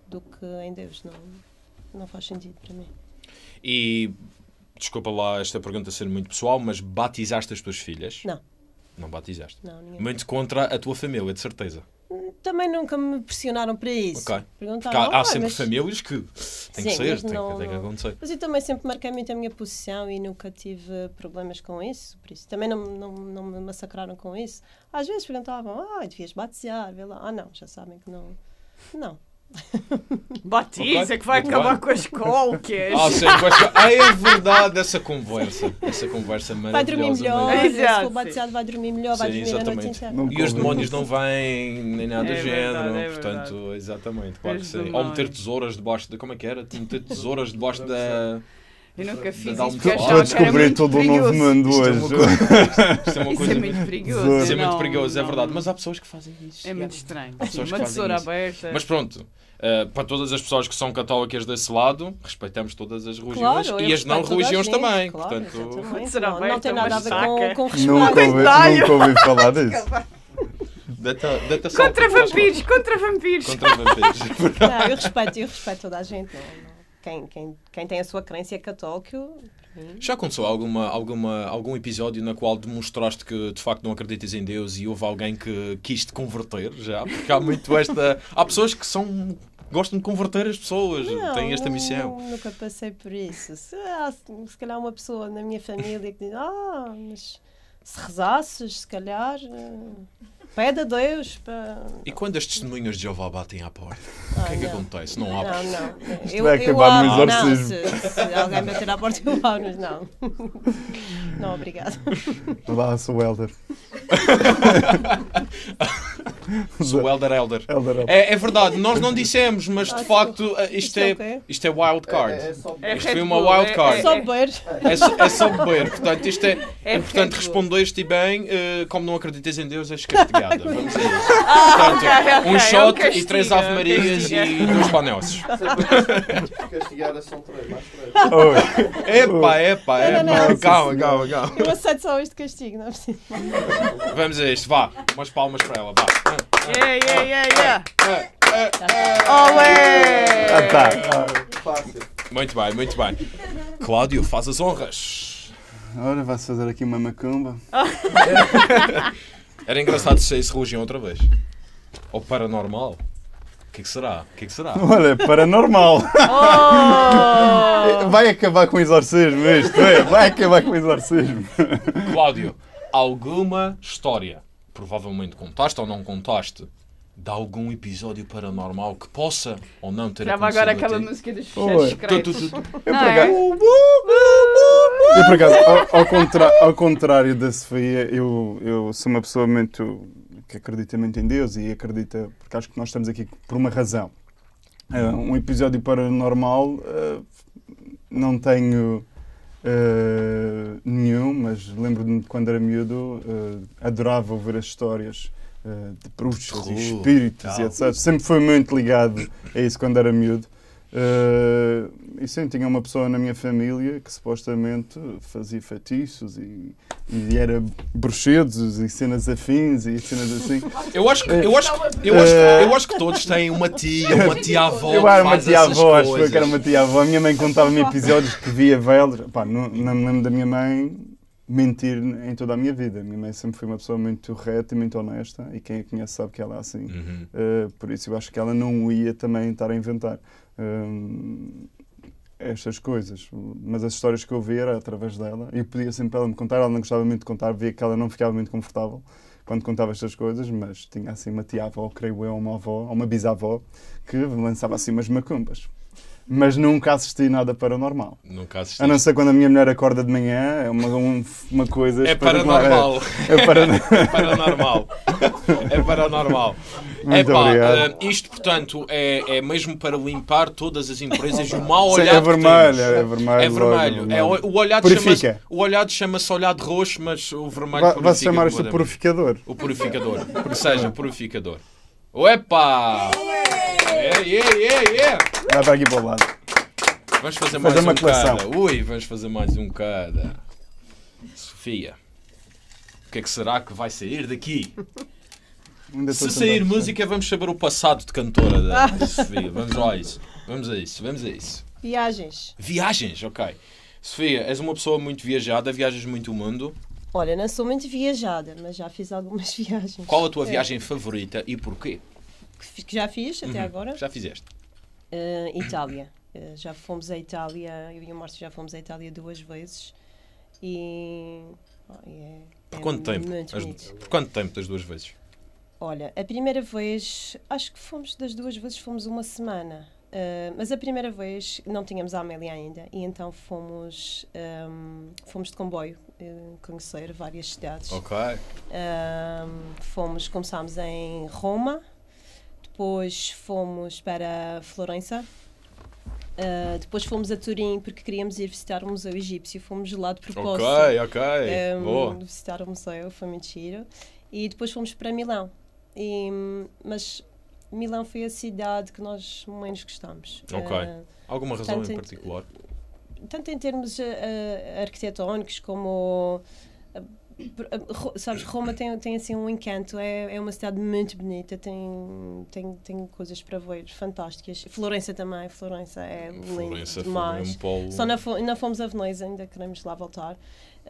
do que em Deus. Não, não faz sentido para mim. E, desculpa lá esta pergunta ser muito pessoal, mas batizaste as tuas filhas? Não. Não batizaste? Não, ninguém. Muito contra a tua família, de certeza. Também nunca me pressionaram para isso. Ok. Perguntaram, Porque há, há "Ah, sempre mas-" famílias que tem que Sim, ser, mas tem, não- que- tem que não- acontecer. Mas eu também sempre marquei muito a minha posição e nunca tive problemas com isso. Por isso também não, não, não me massacraram com isso. Às vezes perguntavam, ah, devias batizar, vê lá. Ah, não, já sabem que não. Não. Batiza, Ok, que vai muito acabar bem. com as cólicas. Ah, sim, mas, ah, é verdade essa conversa. Essa conversa Vai dormir maravilhosa. melhor, Maria. Exato, se for sim. batizado vai dormir melhor, vai Sim, dormir a noite exatamente. inteira. Não E os convém. demónios não vêm, nem nada do É género. verdade, é Portanto, exatamente, claro que Os sim. Ou demónios. meter tesouras debaixo de. Como é que era? Meter tesouras debaixo da. Eu nunca fiz Dá um isso porque toque. achava Estou a que era descobrir muito todo um novo perigoso. mundo Isto é hoje. uma coisa. Isto é uma Isso coisa. é muito perigoso. Isso Isso é muito Não, perigoso, é não. verdade. Mas há pessoas que fazem isso. É muito estranho. Sim, pessoas que uma fazem tesoura isso. aberta. Mas pronto, uh, para todas as pessoas que são católicas desse lado, respeitamos todas as religiões Claro, eu e as não respeito toda a religiões gente, também. claro, Portanto, exatamente. Será não, bem, não tem então, nada a ver mas com, saca. com Nunca respeito. ouvi, Tenho. nunca ouvi falar disso. data, data só- Contra vampiros, contra vampiros. Contra vampiros. Não, eu respeito, eu respeito toda a gente. Não, não. Quem, quem, quem tem a sua crença é católico. para mim, Já aconteceu alguma, alguma, algum episódio na qual demonstraste que de facto não acreditas em Deus e houve alguém que quis te converter? Já? Porque há muito esta. Há pessoas que são. Gostam de converter as pessoas, Não, têm esta não, missão. Nunca passei por isso. Se, há, se calhar uma pessoa na minha família que diz, ah, mas se rezasses, se calhar, eh, pede a Deus para... E quando as testemunhas de Jeová batem à porta, Ah, o que é que não. acontece? Não Não, abres? não. Isto vai acabar no abro, exorcismo. Não, se, se alguém bater à porta, eu abro, mas não. Não, obrigado. Lá, sou Elder. Sou Elder Elder. Elder, Elder. É, é verdade, nós não dissemos, mas de Ah, facto eh, isto Isto é é, o quê? isto é wild É, card. é só É Isto Red foi uma Bull, wild é- card. é- Só beber. É, só- é só beber, portanto, isto é, é, É portanto, Red Bull. respondeste bem, eh, como não acreditas em Deus, és castigada. Vamos a isso. Ah, Portanto, ok, ok, um é shot e castigo, três é um Ave Marias castigo. e dois panelos. castigar são três, mais três. Oi. Epá, epá, Não, não, epá. não. Calma, calma, calma. Eu aceito só este castigo, não é preciso. Vamos a isto, vá. Umas palmas para ela, vá. Yeah, yeah, yeah, yeah. Ah, Olé! tá. Ah, Fácil. Muito bem, muito bem. Cláudio, faz as honras. Ora, vai-se fazer aqui uma macumba. Era engraçado se saísse religião outra vez. Ou paranormal. O que é que será? O que é que será? Olha, paranormal. Oh! Vai acabar com o exorcismo isto, é? Vai acabar com o exorcismo. Cláudio, alguma história, provavelmente contaste ou não contaste, de algum episódio paranormal que possa ou não ter Grava acontecido agora a aquela ti? música dos Oi. fecheiros secretos. Tu, tu, tu. Eu, Não por é? acaso, eu, por acaso ao, ao, contra- ao contrário da Sofia, eu, eu sou uma pessoa muito que acredita muito em Deus e acredita, porque acho que nós estamos aqui por uma razão. Uh, um episódio paranormal uh, não tenho uh, nenhum, mas lembro-me de quando era miúdo, uh, adorava ouvir as histórias uh, de bruxos Terror, e espíritos tal. e etcétera. Sempre fui muito ligado a isso quando era miúdo. Uh, e sim, tinha uma pessoa na minha família que supostamente fazia feitiços e, e era bruxedos e cenas afins e cenas assim. Eu acho que, eu acho, que- eu acho, que- eu acho que todos têm uma tia, uma tia-avó Eu que era uma faz tia-avó, essas acho coisas. que era uma tia-avó. A minha mãe contava-me episódios que via velas. Pá, não, não me lembro da minha mãe mentir em toda a minha vida. A minha mãe sempre foi uma pessoa muito reta e muito honesta e quem a conhece sabe que ela é assim. Uhum. Uh, por isso eu acho que ela não ia também estar a inventar um, estas coisas. Mas as histórias que eu via era através dela e eu pedia sempre ela me contar. Ela não gostava muito de contar, via que ela não ficava muito confortável quando contava estas coisas, mas tinha assim uma tia-avó, creio eu, uma avó, ou uma bisavó, que lançava assim umas macumbas. Mas nunca assisti nada paranormal. Nunca assisti. A não ser quando a minha mulher acorda de manhã, é uma, um- uma coisa... É espetacular. paranormal. É, é paranormal. É paranormal. É paranormal. Muito Epá, obrigado. eh, isto, portanto, é, é mesmo para limpar todas as impurezas e o mau Sim, olhar é que vermelho, temos. é vermelho. É logo, vermelho. É, logo. o, o olhado Purifica. chama-se o olhado chama-se olhado roxo, mas o vermelho Vai- purifica. Vai-se chamar isto de completamente. purificador. O purificador. Ou seja, purificador. Opa! É, é, é, é. Vai para aqui para o lado. Vamos fazer Fazer mais uma um coleção. cada. Ui, vamos fazer mais um cada. Sofia, o que é que será que vai sair daqui? Ainda estou Se a sair tentar perceber. música, vamos saber o passado de cantora da Sofia. Vamos lá a isso. Vamos a isso, vamos a isso. Viagens. Viagens, ok. Sofia, és uma pessoa muito viajada, viajas muito o mundo. Olha, não sou muito viajada, mas já fiz algumas viagens. Qual a tua É, viagem favorita e porquê? que que já fiz até Uhum. agora? Já fizeste? Uh, Itália. Uh, já fomos à Itália, eu e o Márcio já fomos à Itália duas vezes. E. oh, é, Por é quanto tempo? muito As- bonito. Por quanto tempo das duas vezes? Olha, a primeira vez, acho que fomos das duas vezes, fomos uma semana. Uh, mas a primeira vez não tínhamos a Amélia ainda e então fomos, um, fomos de comboio uh, conhecer várias cidades. Ok. Um, fomos, começámos em Roma, depois fomos para Florença, uh, depois fomos a Turim porque queríamos ir visitar o Museu Egípcio, fomos lá de propósito. Ok, ok. um, Boa. visitar o museu, foi muito giro. E depois fomos para Milão. E, mas Milão foi a cidade que nós menos gostamos. Ok. Uh, Alguma razão tanto em em- particular? tanto em termos uh, uh, arquitetónicos como uh, uh, Ro- sabes, Roma tem, tem assim um encanto, é, é uma cidade muito bonita, tem, tem, tem coisas para ver fantásticas. Florença também, Florença é lindo Florença foi demais. um polo. Só não, fo- ainda fomos a Veneza, ainda queremos lá voltar.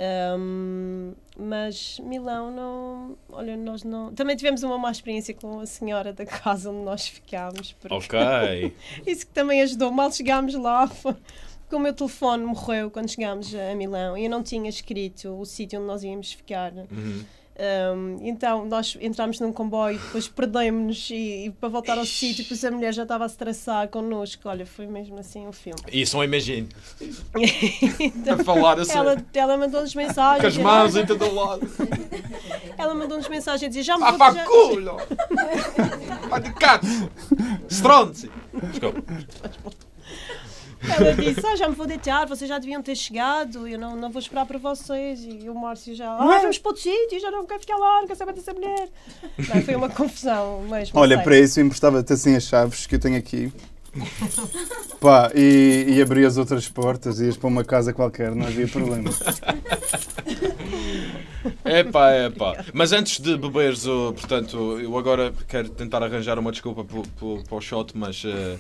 Um, mas Milão não. Olha, nós não. Também tivemos uma má experiência com a senhora da casa onde nós ficámos. Porque Ok. isso que também ajudou. Mal chegámos lá, foi- porque o meu telefone morreu quando chegámos a Milão e eu não tinha escrito o sítio onde nós íamos ficar. Uhum. Um, então nós entramos num comboio, depois perdemos-nos e, e para voltar ao sítio, depois a mulher já estava a se traçar connosco. Olha, foi mesmo assim um filme. Isso não imagino. Então, A falar assim. ela, ela mandou-nos mensagens. Com as mãos em todo lado. Ela mandou-nos mensagens a dizer já me Ah, vou pá, já- culo! Pá, de cato! Stronzi! Desculpa. Ela disse, ah, já me vou deitar, vocês já deviam ter chegado, eu não, não vou esperar para vocês. E o Márcio já, ah, vamos para outro sítio, já não quero ficar lá, não quero saber dessa mulher. Não, foi uma confusão mesmo. Olha, sério. para isso eu emprestava-te assim as chaves que eu tenho aqui. Pá, e, e abri as outras portas e ias para uma casa qualquer, não havia problema. Epá, epá. Mas antes de beberes, o, portanto, eu agora quero tentar arranjar uma desculpa para o shot, mas... eh,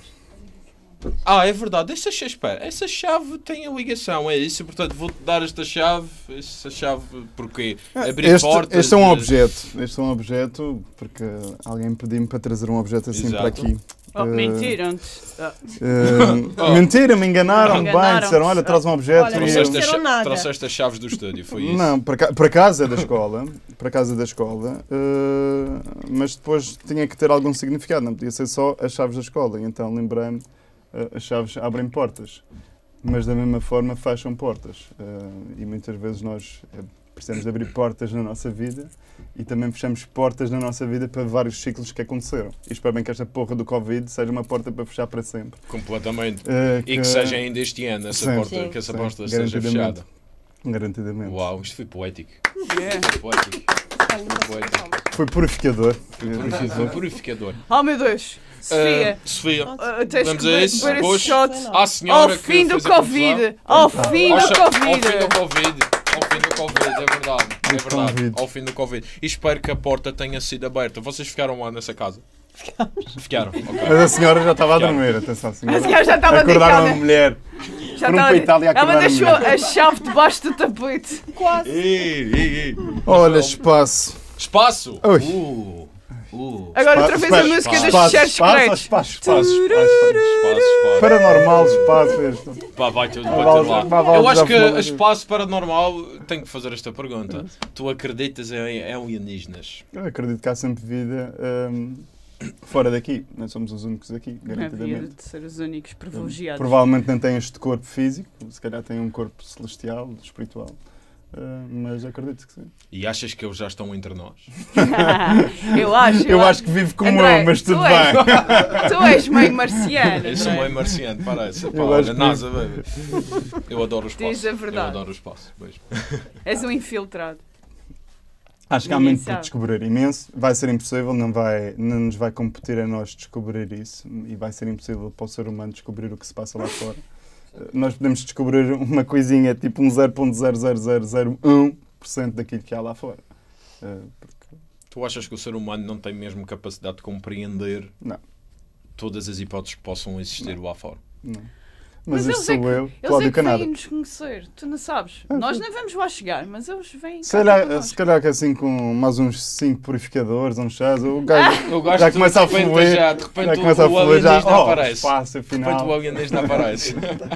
Ah, é verdade, essa chave, espera, essa chave tem a ligação, é isso, portanto vou-te dar esta chave, essa chave, porque abrir Este, portas... este é um eh, objeto, este é um objeto, porque alguém pediu-me para trazer um objeto assim Exato. para aqui. Oh, Eh, mentiram-te. Ah, eh, Oh. Mentira, me enganaram, bem, Enganaram-te. disseram, olha, traz um objeto. Olha, e não eu- Trouxeste, disseram as, nada. trouxeste as chaves do estúdio, foi isso? Não, para, ca- para casa da escola, para casa da escola, eh, mas depois tinha que ter algum significado, não podia ser só as chaves da escola, e então lembrei-me, eh, as chaves abrem portas, mas da mesma forma fecham portas, eh, e muitas vezes nós eh, precisamos de abrir portas na nossa vida e também fechamos portas na nossa vida para vários ciclos que aconteceram. E espero bem que esta porra do Covid seja uma porta para fechar para sempre. Completamente. Eh, E que seja ainda este ano essa Sim. porta, Sim. que essa Sim, porta seja garantidamente. fechada. Garantidamente. Uau, isto foi poético. yeah. Foi poético. Olha, não sei Poético. como. Foi purificador. Foi purificador. Oh meu Deus. Sofia, Ah, Sofia, ah, tens vamos que a isso. beber esse Depois, shot à senhora ao que fim do fez a confusão. Covid. Ao fim Ao do cha- Ao fim Covid. do Covid. Ao fim do Covid, é verdade. É Do verdade. Covid. Ao fim do Covid. E espero que a porta tenha sido aberta. Vocês ficaram lá nessa casa? Ficaram. Ok. Mas a senhora já estava a dormir, atenção, a senhora. A senhora já estava Acordaram deitada. a mulher. Já Foram estava- para a Itália a Ela acordar a deixou mulher. a chave debaixo do tapete. Quase. Ei, ei, ei. Olha, espaço. Espaço! Ui. Uh, uh. Agora outra vez a Espaço, música dos espaço, cheiros espaço, secretos. espaço, espaço, espaço, Espaço, espaço. Paranormal, espaço. Este. Pá, vai tudo, Vá, vai vá, tudo lá. vá, vá, Eu já acho que falamos a disso. espaço paranormal, tenho que fazer esta pergunta. Tu acreditas em, em alienígenas? Eu acredito que há sempre vida hum, fora daqui. Nós somos os únicos aqui, Havia garantidamente. de ser os únicos privilegiados. Provavelmente não têm este corpo físico, se calhar têm um corpo celestial, espiritual. Uh, mas acredito que sim. E achas que eles já estão entre nós? Eu acho. Eu acho que vive como André, eu, mas tudo tu és- bem. Tu és meio marciano. Eu sou não é? meio marciano, parece. Pá, Eu olha, acho que- NASA, baby. Eu adoro o espaço. Diz a verdade. Eu adoro o espaço. Beijo. És um infiltrado. Acho que há Ninguém muito por sabe. descobrir imenso. Vai ser impossível, não, vai, não nos vai competir a nós descobrir isso. E vai ser impossível para o ser humano descobrir o que se passa lá fora. Uh, Nós podemos descobrir uma coisinha, tipo um zero vírgula zero zero zero zero um por cento daquilo que há lá fora. Uh, porque Tu achas que o ser humano não tem mesmo capacidade de compreender Não. todas as hipóteses que possam existir lá fora? Não. Mas, Mas isto eles é sou que- eu, Eles Cláudio é que Canada. vêm nos conhecer, tu não sabes. Ah, Nós sim. nem vamos lá chegar, mas eles vêm. Se cá ter calhar, connosco. se calhar que assim com mais uns cinco purificadores, uns chás, o gajo Eu gosto já de começa a de repente fluir. já, de repente Já o- começa a o fluir, já. alienígena Oh, aparece. espaço, De repente o afinal. alienígena aparece.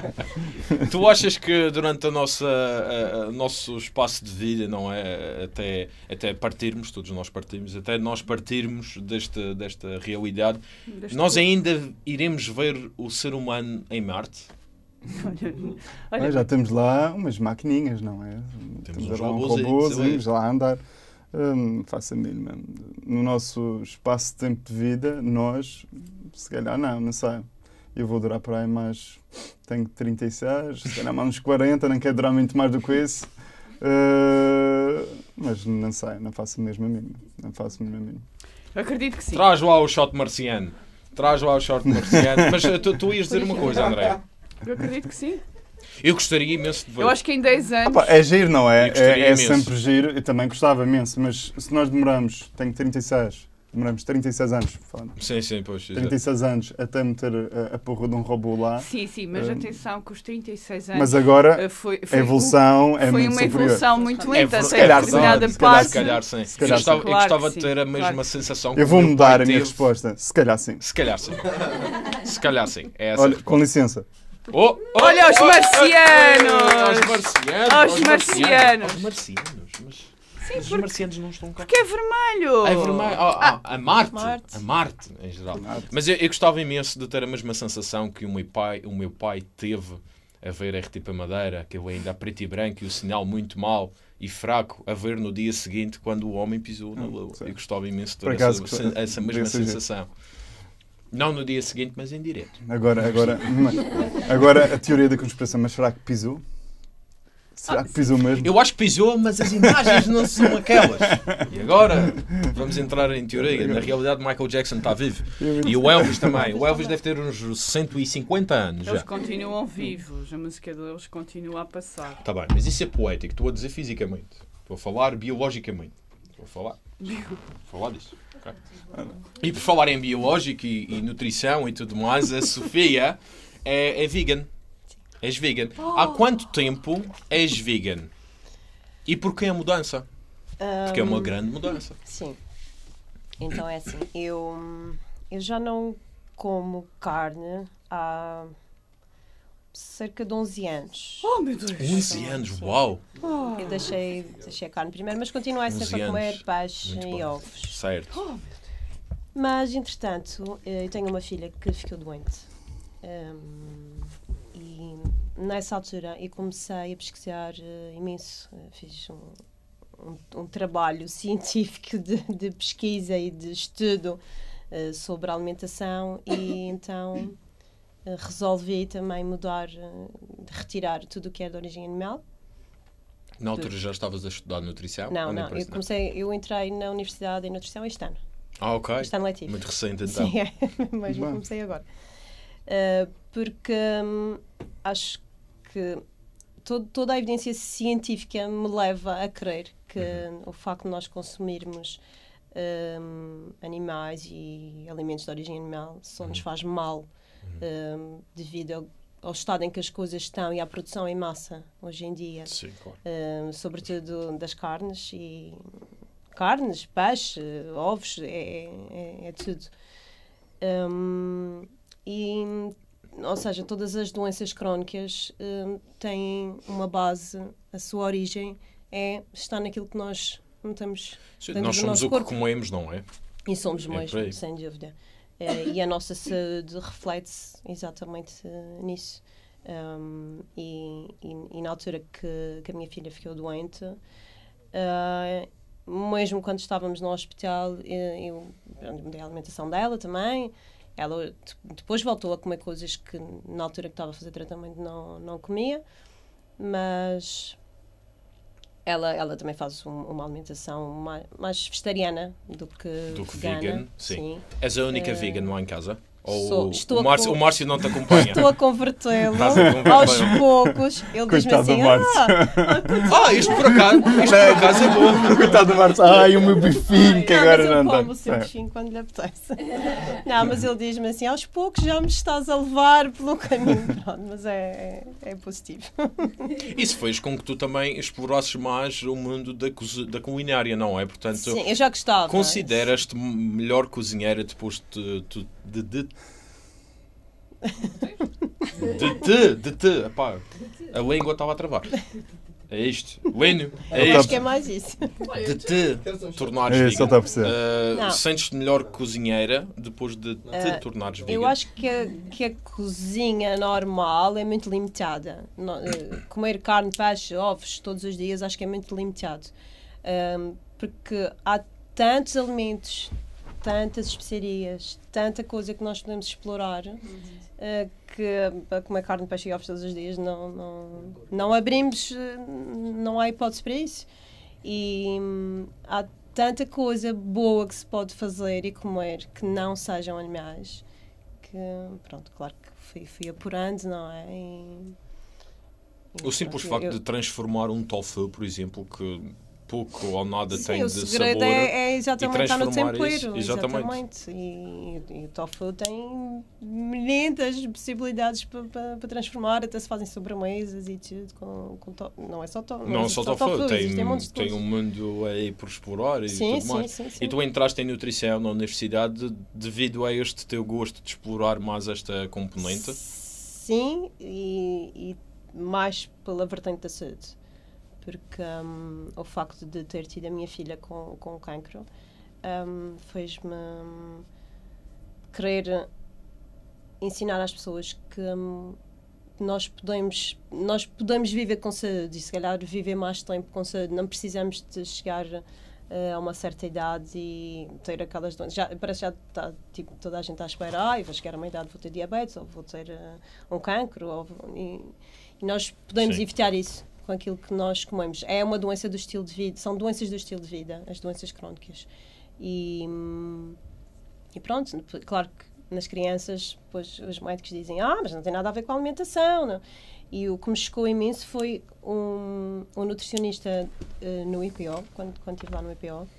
Tu achas que durante a nossa, a- a- nosso espaço de vida, não é? Até, até partirmos, todos nós partimos, até nós partirmos desta, desta realidade, Deste nós povo. ainda iremos ver o ser humano em Marte? Olha, Ah, olha, já temos lá umas maquininhas, não é? Temos Temos uns lá um robozinhos, robôzinho, sim. lá a andar. Hum, faço a mínima. No nosso espaço de tempo de vida, nós, se calhar não, não sei. Eu vou durar para aí mais. Tenho trinta e seis, se calhar mais uns quarenta, não quero durar muito mais do que isso. Uh, mas não sei, não faço mesmo a mínima. Não faço mesmo a mínima. eu acredito que sim. Traz lá o shot marciano. Traz lá o shot marciano. Mas uh, tu, tu ias dizer uma coisa, André. Eu acredito que sim. Eu gostaria imenso de ver. Eu acho que em dez anos. Opa, é giro, não é? Eu gostaria É, é imenso. sempre giro. Eu também gostava imenso, mas se nós demoramos, tenho trinta e seis, demoramos trinta e seis anos, foda. Sim, sim, pois. exato. trinta e seis anos até meter a, a porra de um robô lá. Sim, sim, mas Hum. atenção que os trinta e seis anos. Mas agora eh, foi, a foi, evolução é foi muito uma superior. evolução muito É lenta. ver- se até calhar determinada sim, se calhar parte. Se calhar sim. Se calhar eu gostava, sim. eu gostava Claro de que ter a sim, mesma claro. sensação que Eu o vou meu mudar pai a minha teve. resposta. Se calhar sim. Se calhar sim. Se calhar sim. É essa a Olha, resposta. com licença. Oh, oh, Olha os oh, marcianos! oh, Os marcianos! Aos os marcianos! Os marcianos! Mas, Sim, mas os porque, marcianos não estão cá. porque é vermelho. É vermelho. Oh, oh, a Marte. Marte. A Marte, em geral. Marte. Mas eu, eu gostava imenso de ter a mesma sensação que o meu pai, o meu pai teve a ver R T P Madeira, que eu ainda a preto e branco e o sinal muito mau e fraco, a ver no dia seguinte quando o homem pisou na Lua. Sim. Eu gostava imenso de Por ter acaso, essa, sen- essa mesma desse jeito. sensação. Não no dia seguinte, mas em direto. Agora, agora, agora a teoria da conspiração, mas será que pisou? Será que pisou mesmo? Eu acho que pisou, mas as imagens não são aquelas. E agora vamos entrar em teoria. Na realidade, Michael Jackson está vivo. E o Elvis também. O Elvis deve ter uns cento e cinquenta anos Eles já. continuam vivos, a música deles continua a passar. Está bem, mas isso é poético. Estou a dizer fisicamente. Estou a falar biologicamente. Estou a falar. Vou falar disso. Ok. E por falar em biológico e, e nutrição e tudo mais, a Sofia é, é vegan. És vegan. Há quanto tempo és vegan? E porquê a mudança? Porque é uma Hum, grande mudança. Sim. Então é assim, eu, eu já não como carne há cerca de onze anos. Oh, meu Deus! onze anos, uau! Eu deixei, deixei a carne primeiro, mas continuei onze sempre a comer anos. peixe Muito e bem. ovos. Certo. Mas, entretanto, eh, eu tenho uma filha que ficou doente. Hum, e nessa altura eu comecei a pesquisar eh, imenso. Eh, fiz um, um, um trabalho científico de, de pesquisa e de estudo eh, sobre a alimentação e então eh, resolvi também mudar, eh, retirar tudo o que é de origem animal. Na altura já estavas a estudar nutrição? Não, Ou nem não, por eu isso comecei, eu entrei na Universidade em Nutrição este ano. Ah, ok. Este ano letivo. Muito recente então. Sim, é, mas Bom. comecei agora. Uh, porque hum, acho que todo, toda a evidência científica me leva a crer que Uhum. o facto de nós consumirmos hum, animais e alimentos de origem animal só nos Uhum. faz mal hum, devido ao, ao estado em que as coisas estão e à produção em massa hoje em dia. Sim, claro. Um, sobretudo das carnes e carnes, peixe, ovos, é, é, é tudo. Um, e, ou seja, todas as doenças crónicas um, têm uma base, a sua origem é está naquilo que nós notamos Sim, dentro nós do somos nosso o que corpo. comemos, não é? E somos É por aí. mesmo, sem dúvida. Eh, e a nossa saúde reflete-se exatamente eh, nisso. Um, e, e, e na altura que, que a minha filha ficou doente, eh, mesmo quando estávamos no hospital, eh, eu pronto, mudei a alimentação dela também. Ela de- depois voltou a comer coisas que na altura que estava a fazer tratamento não, não comia, mas ela, ela também faz um- uma alimentação mais, mais vegetariana do que Do que vegana. vegan, sim. És a única Eh, vegan lá em casa? Ou Sou- estou o, a Márcio, co- o Márcio não te acompanha? Estou a convertê-lo Estás a convertê-lo. aos poucos. Ele diz-me Coitado assim: do Márcio. ah, Ah, isto por acaso, isto por acaso é bom. Coitado do Márcio. Ai, o meu bifinho que não, agora mas não eu dá. como o seu bichinho quando lhe apetece. Não, mas ele diz-me assim: aos poucos já me estás a levar pelo caminho. Pronto, mas é, é, é positivo. Isso fez com que tu também explorasses mais o mundo da, cozi- da culinária, não é? Portanto, Sim, eu já gostava. consideras-te melhor cozinheira depois de... de, de, de De te, de te, epá, a língua estava a travar. É isto, Lénio, é Eu acho isto. que é mais isso. De te tornares É, só vegan. está a perceber. Uh, Não. Sentes-te melhor cozinheira depois de te Uh, tornares vegan? Eu acho que a, que a cozinha normal é muito limitada. No- eh, comer carne, peixe, ovos todos os dias acho que é muito limitado. Ahm, porque há tantos alimentos, tantas especiarias, tanta coisa que nós podemos explorar eh, que para comer carne, peixe e ovos todos os dias não, não, não abrimos, eh, não há hipótese para isso. E hum, há tanta coisa boa que se pode fazer e comer que não sejam animais que, pronto, claro que fui, fui apurando, não é? E, e O simples pronto, facto eu- de transformar um tofu, por exemplo, que pouco ou nada Sim, tem o de segredo sabor... é, é exatamente estar no transformar tempero. isso, exatamente. Exatamente. E, e o tofu tem milhentas possibilidades para pa, pa transformar, até se fazem sobremesas e tudo. Com, com to... Não é só, to... Não existe só tofu, tem, existem montes de tem coisas. um mundo aí por explorar e Sim, tudo sim, mais. sim, sim. E tu entraste em nutrição na universidade devido a este teu gosto de explorar mais esta componente? Sim, e, e mais pela vertente da saúde. Porque hum, o facto de ter tido a minha filha com, com cancro hum, fez-me hum, querer ensinar às pessoas que hum, nós podemos, nós podemos viver com saúde e se calhar viver mais tempo com saúde. Não precisamos de chegar uh, a uma certa idade e ter aquelas doenças. Já, parece que já está, tipo, toda a gente está à espera, ah, vou chegar a uma idade, vou ter diabetes ou vou ter uh, um cancro. Ou, e, e nós podemos Sim. evitar isso com aquilo que nós comemos. É uma doença do estilo de vida, são doenças do estilo de vida, as doenças crónicas. E, hum, e pronto, claro que nas crianças, depois os médicos dizem, ah, mas não tem nada a ver com a alimentação. Não. E o que me chocou imenso foi um, um nutricionista uh, no I P O, quando, quando estive lá no I P O,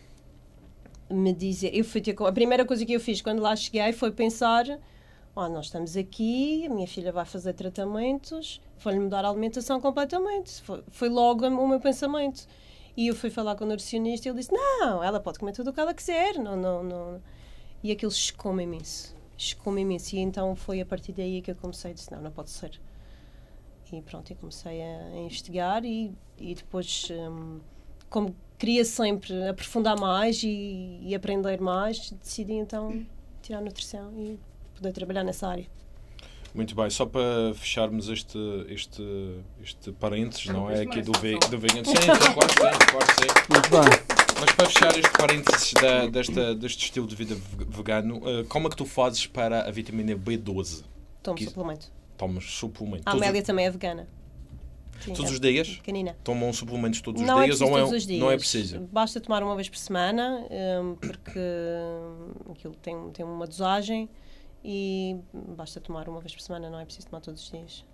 me dizer, eu fui ter, a primeira coisa que eu fiz quando lá cheguei foi pensar, oh, nós estamos aqui, a minha filha vai fazer tratamentos, foi-lhe mudar a alimentação completamente. Foi, foi logo o meu pensamento. E eu fui falar com o nutricionista e ele disse, não, ela pode comer tudo o que ela quiser. Não, não, não. E aquilo chocou-me imenso. Chocou-me imenso. E então foi a partir daí que eu comecei a dizer, não, não pode ser. E pronto, eu comecei a, a investigar e, e depois, hum, como queria sempre aprofundar mais e, e aprender mais, decidi então tirar nutrição e poder trabalhar nessa área. Muito bem, só para fecharmos este, este, este parênteses, não é? Aqui do, ve do vegan. Sim, claro que sim, claro que sim. Muito bem. Mas para fechar este parênteses da, desta, deste estilo de vida vegano, uh, como é que tu fazes para a vitamina B doze? Tomo Que- suplemento. Tomas suplemento? A Todos, Amélia também é vegana. Sim, todos é os dias? pequenina. Tomam suplementos todos os Não é dias preciso ou é, todos os dias. não é preciso? Basta tomar uma vez por semana, hum, porque hum, aquilo tem, tem uma dosagem e basta tomar uma vez por semana, não é preciso tomar todos os dias.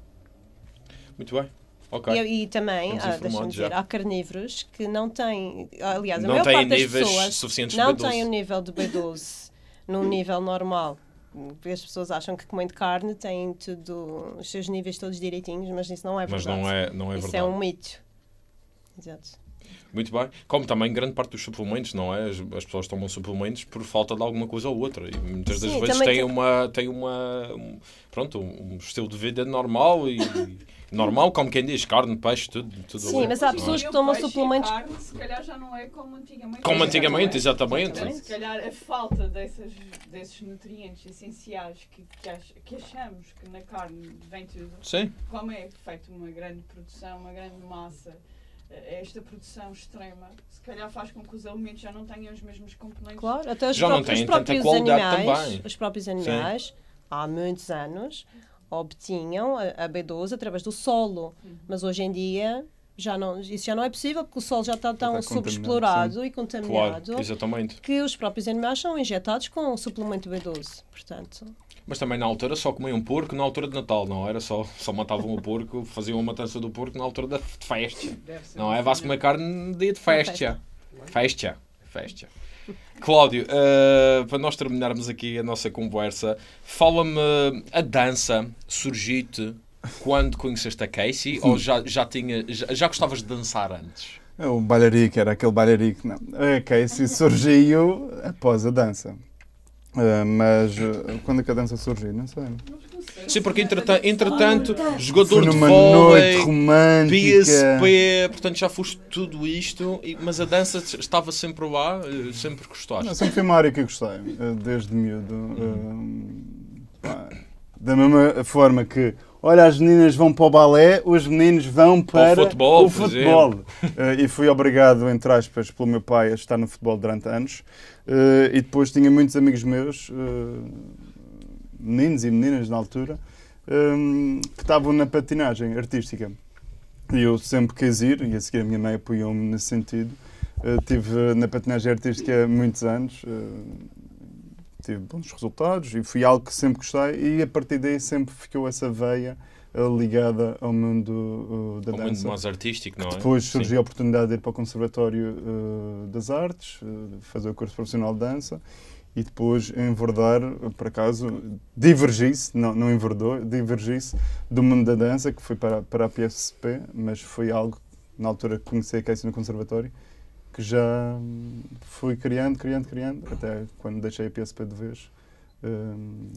Muito bem. Ok. E, e também, Estamos ah, deixa-me informados dizer, já. há carnívoros que não têm, aliás, a Não maior têm parte das níveis pessoas suficientes de não B doze. têm o nível de B doze num nível normal. Porque as pessoas acham que comendo carne têm tudo, os seus níveis todos direitinhos, mas isso não é Mas verdade. não é, não é isso verdade. é um mito. Exato. Muito bem. Como também grande parte dos suplementos, não é? As, as pessoas tomam suplementos por falta de alguma coisa ou outra. E muitas das Sim, vezes também têm tem- uma, têm uma um, pronto, um estilo de vida normal e normal, como quem diz, carne, peixe, tudo, tudo Sim, ali, mas há não é? pessoas que E o tomam peixe e a suplementos- carne, se calhar já não é como antigamente. Como antigamente, exatamente. Portanto, se calhar a falta dessas, desses nutrientes essenciais que, que, ach, que achamos que na carne vem tudo, Sim, como é feita uma grande produção, uma grande massa, eh, esta produção extrema, se calhar faz com que os alimentos já não tenham os mesmos componentes. Claro, até os Já não próprios, têm os tanta próprios qualidade animais, também. os próprios animais, há muitos anos, obtinham a, a B doze através do solo, Uhum. mas hoje em dia já não, isso já não é possível porque o solo já está tão está contaminado, sobreexplorado e claro, contaminado exatamente. que os próprios animais são injetados com o suplemento B doze, portanto... Mas também na altura só comiam porco na altura de Natal, não era? Só, só matavam o porco, faziam a matança do porco na altura da de festa. Não é? Vai-se comer carne no dia de festa. Festa. Festa. Cláudio, uh, para nós terminarmos aqui a nossa conversa, fala-me, a dança surgiu-te quando conheceste a Casey ou já, já, tinha, já, já gostavas de dançar antes? O bailarico, era aquele bailarico, não. A Casey surgiu após a dança. Uh, mas uh, quando é que a dança surgiu? Não sei. Sim, porque entretanto, entretanto jogador Foi de numa vôlei, noite romântica. P S P, portanto já foste tudo isto, e- mas a dança estava sempre lá, eh, sempre gostaste. Não, sempre foi uma área que eu gostei, uh, desde miúdo. Uh, pá, da mesma forma que, olha, as meninas vão para o balé, os meninos vão para Ao futebol, o por futebol. Uh, e fui obrigado, entre aspas, pelo meu pai a estar no futebol durante anos. Uh, e depois tinha muitos amigos meus, uh, meninos e meninas na altura, um, que estavam na patinagem artística. E eu sempre quis ir, e a seguir a minha mãe apoiou-me nesse sentido. Uh, tive na patinagem artística há muitos anos, uh, tive bons resultados e foi algo que sempre gostei, e a partir daí sempre ficou essa veia uh, ligada ao mundo uh, da Um mundo dança. mais artístico, não é? Depois surgiu Sim. a oportunidade de ir para o Conservatório uh, das Artes, uh, fazer o curso profissional de dança, e depois enverdar, por acaso, divergi-se, não, não enverdou, divergi-se do mundo da dança, que foi para, para a P S P, mas foi algo, na altura que conheci a Casey no Conservatório, que já fui criando, criando, criando, até quando deixei a P S P de vez. Um,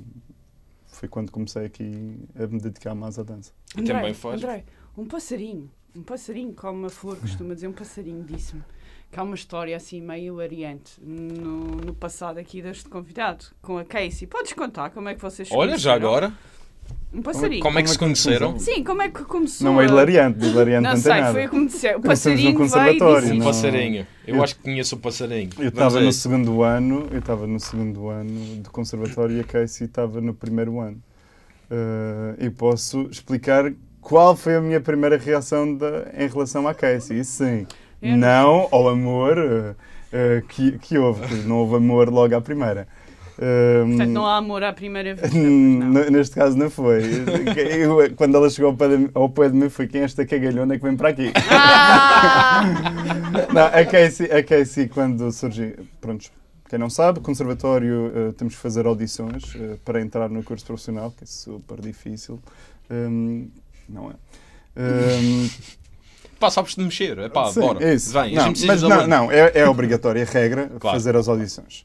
foi quando comecei aqui a me dedicar mais à dança. E André, também faz. André, um passarinho, um passarinho, como a Flor costuma dizer, um passarinho disse-me que há uma história assim meio hilariante no, no passado aqui deste convidado, com a Casey. Podes contar como é que vocês se Olha, já conheceram? agora, Um passarinho. como é que se conheceram? Sim, como é que começou? Não é a- hilariante, hilariante Não não, sei, tem nada. foi o que me disseram. O Conhecemos passarinho no veio e conservatório, disse Um não- passarinho. Eu Eu- acho que conheço o passarinho. Eu Vamos estava a no isso. segundo ano, eu estava no segundo ano do conservatório e a Casey estava no primeiro ano. Uh, e posso explicar qual foi a minha primeira reação da- em relação à Casey. E sim, Eu não ao amor uh, uh, que, que houve, que não houve amor logo à primeira. Um, Portanto, não há amor à primeira vista. pois não. N- Neste caso não foi. Eu, quando ela chegou ao pé, de, ao pé de mim, foi quem é esta cagalhona que vem para aqui. Ah! Não, a Casey, a Casey, quando surgiu, pronto, quem não sabe, conservatório, uh, temos que fazer audições uh, para entrar no curso profissional, que é super difícil. Um, não é? Um, Pá, sabes de mexer. Epá, sim, bora. é isso. Vem, a Não, gente precisa mas da não, banda. não, é, é obrigatória, é regra, Claro. fazer as audições.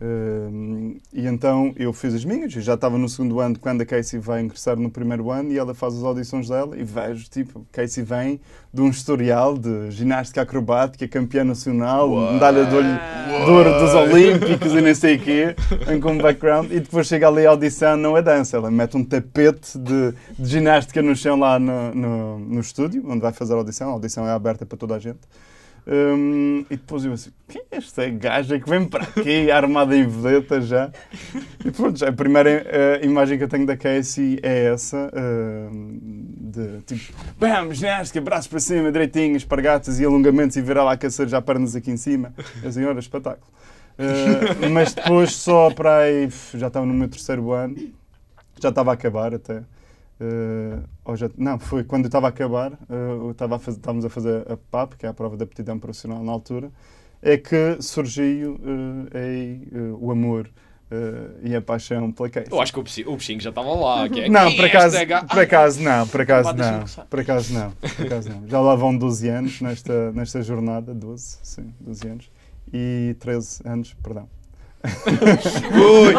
Um, e então eu fiz as minhas, eu já estava no segundo ano quando a Casey vai ingressar no primeiro ano, e ela faz as audições dela e vejo, tipo, Casey vem de um historial de ginástica acrobática, campeã nacional, Uau. medalha de, olho, de ouro dos Olímpicos e nem sei o quê, vem como background, e depois chega ali a audição, não é dança, ela mete um tapete de, de ginástica no chão lá no, no, no estúdio, onde vai fazer a audição, a audição é aberta para toda a gente. Um, e depois eu assim, quem é esta gaja que vem para aqui, armada em vedeta já? E pronto, a primeira uh, imagem que eu tenho da Casey é essa, uh, de tipo, bam, ginástica, braços para cima, direitinho, espargatas e alongamentos e virar lá a já pernas aqui em cima. Eu assim, olha, espetáculo. Uh, mas depois só para aí, já estava no meu terceiro ano, já estava a acabar até. Uh, ou já, não, foi quando eu estava a acabar, uh, eu estava a fazer, estávamos a fazer a P A P, que é a prova de aptidão profissional na altura, é que surgiu uh, aí, uh, o amor uh, e a paixão pela Casey. Eu acho que o bichinho, o bichinho já estava lá. Que é, Não, quem por é acaso, esta ga- por acaso não, por acaso Pá, deixa-me não, começar. por acaso não, por acaso não. Já lá vão doze anos nesta, nesta jornada, doze, sim, doze anos, e treze anos, perdão. Ui!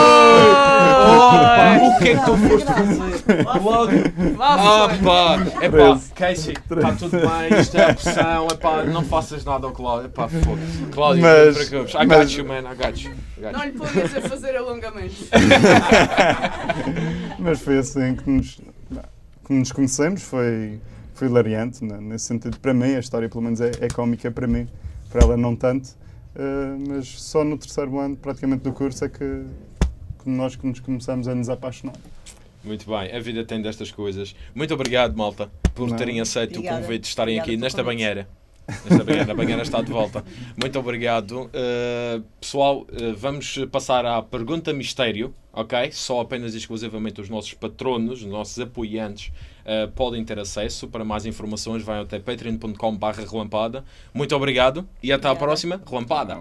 Oi! O que é que tu foste fazer? Cláudio! Vá, Ah, foi. pá! É pá, Treze. Casey, está tudo bem, isto é a pressão, é pá, não faças nada ao Cláudio, é pá, foda-se. Cláudio, Mas- não te preocupes. I got mas- you, man, I got you. I got Não you. lhe ponhas a fazer alongamentos. Mas foi assim que nos, que nos conhecemos, foi, foi hilariante, né, nesse sentido. Para mim, a história pelo menos é, é cómica para mim, para ela não tanto, uh, mas só no terceiro ano praticamente do curso é que, que nós que nos começamos a nos apaixonar. Muito bem, a vida tem destas coisas. Muito obrigado, malta, por Não. terem aceito Obrigada. o convite de estarem Obrigada aqui pelo nesta convite. banheira. Esta banheira, a banheira está de volta. Muito obrigado. Uh, pessoal, uh, vamos passar à pergunta mistério, ok? Só apenas e exclusivamente os nossos patronos, os nossos apoiantes uh, podem ter acesso. Para mais informações, vai até patreon ponto com barra relampada. Muito obrigado e até à próxima. Relampada.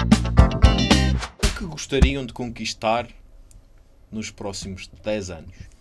O que gostariam de conquistar nos próximos dez anos?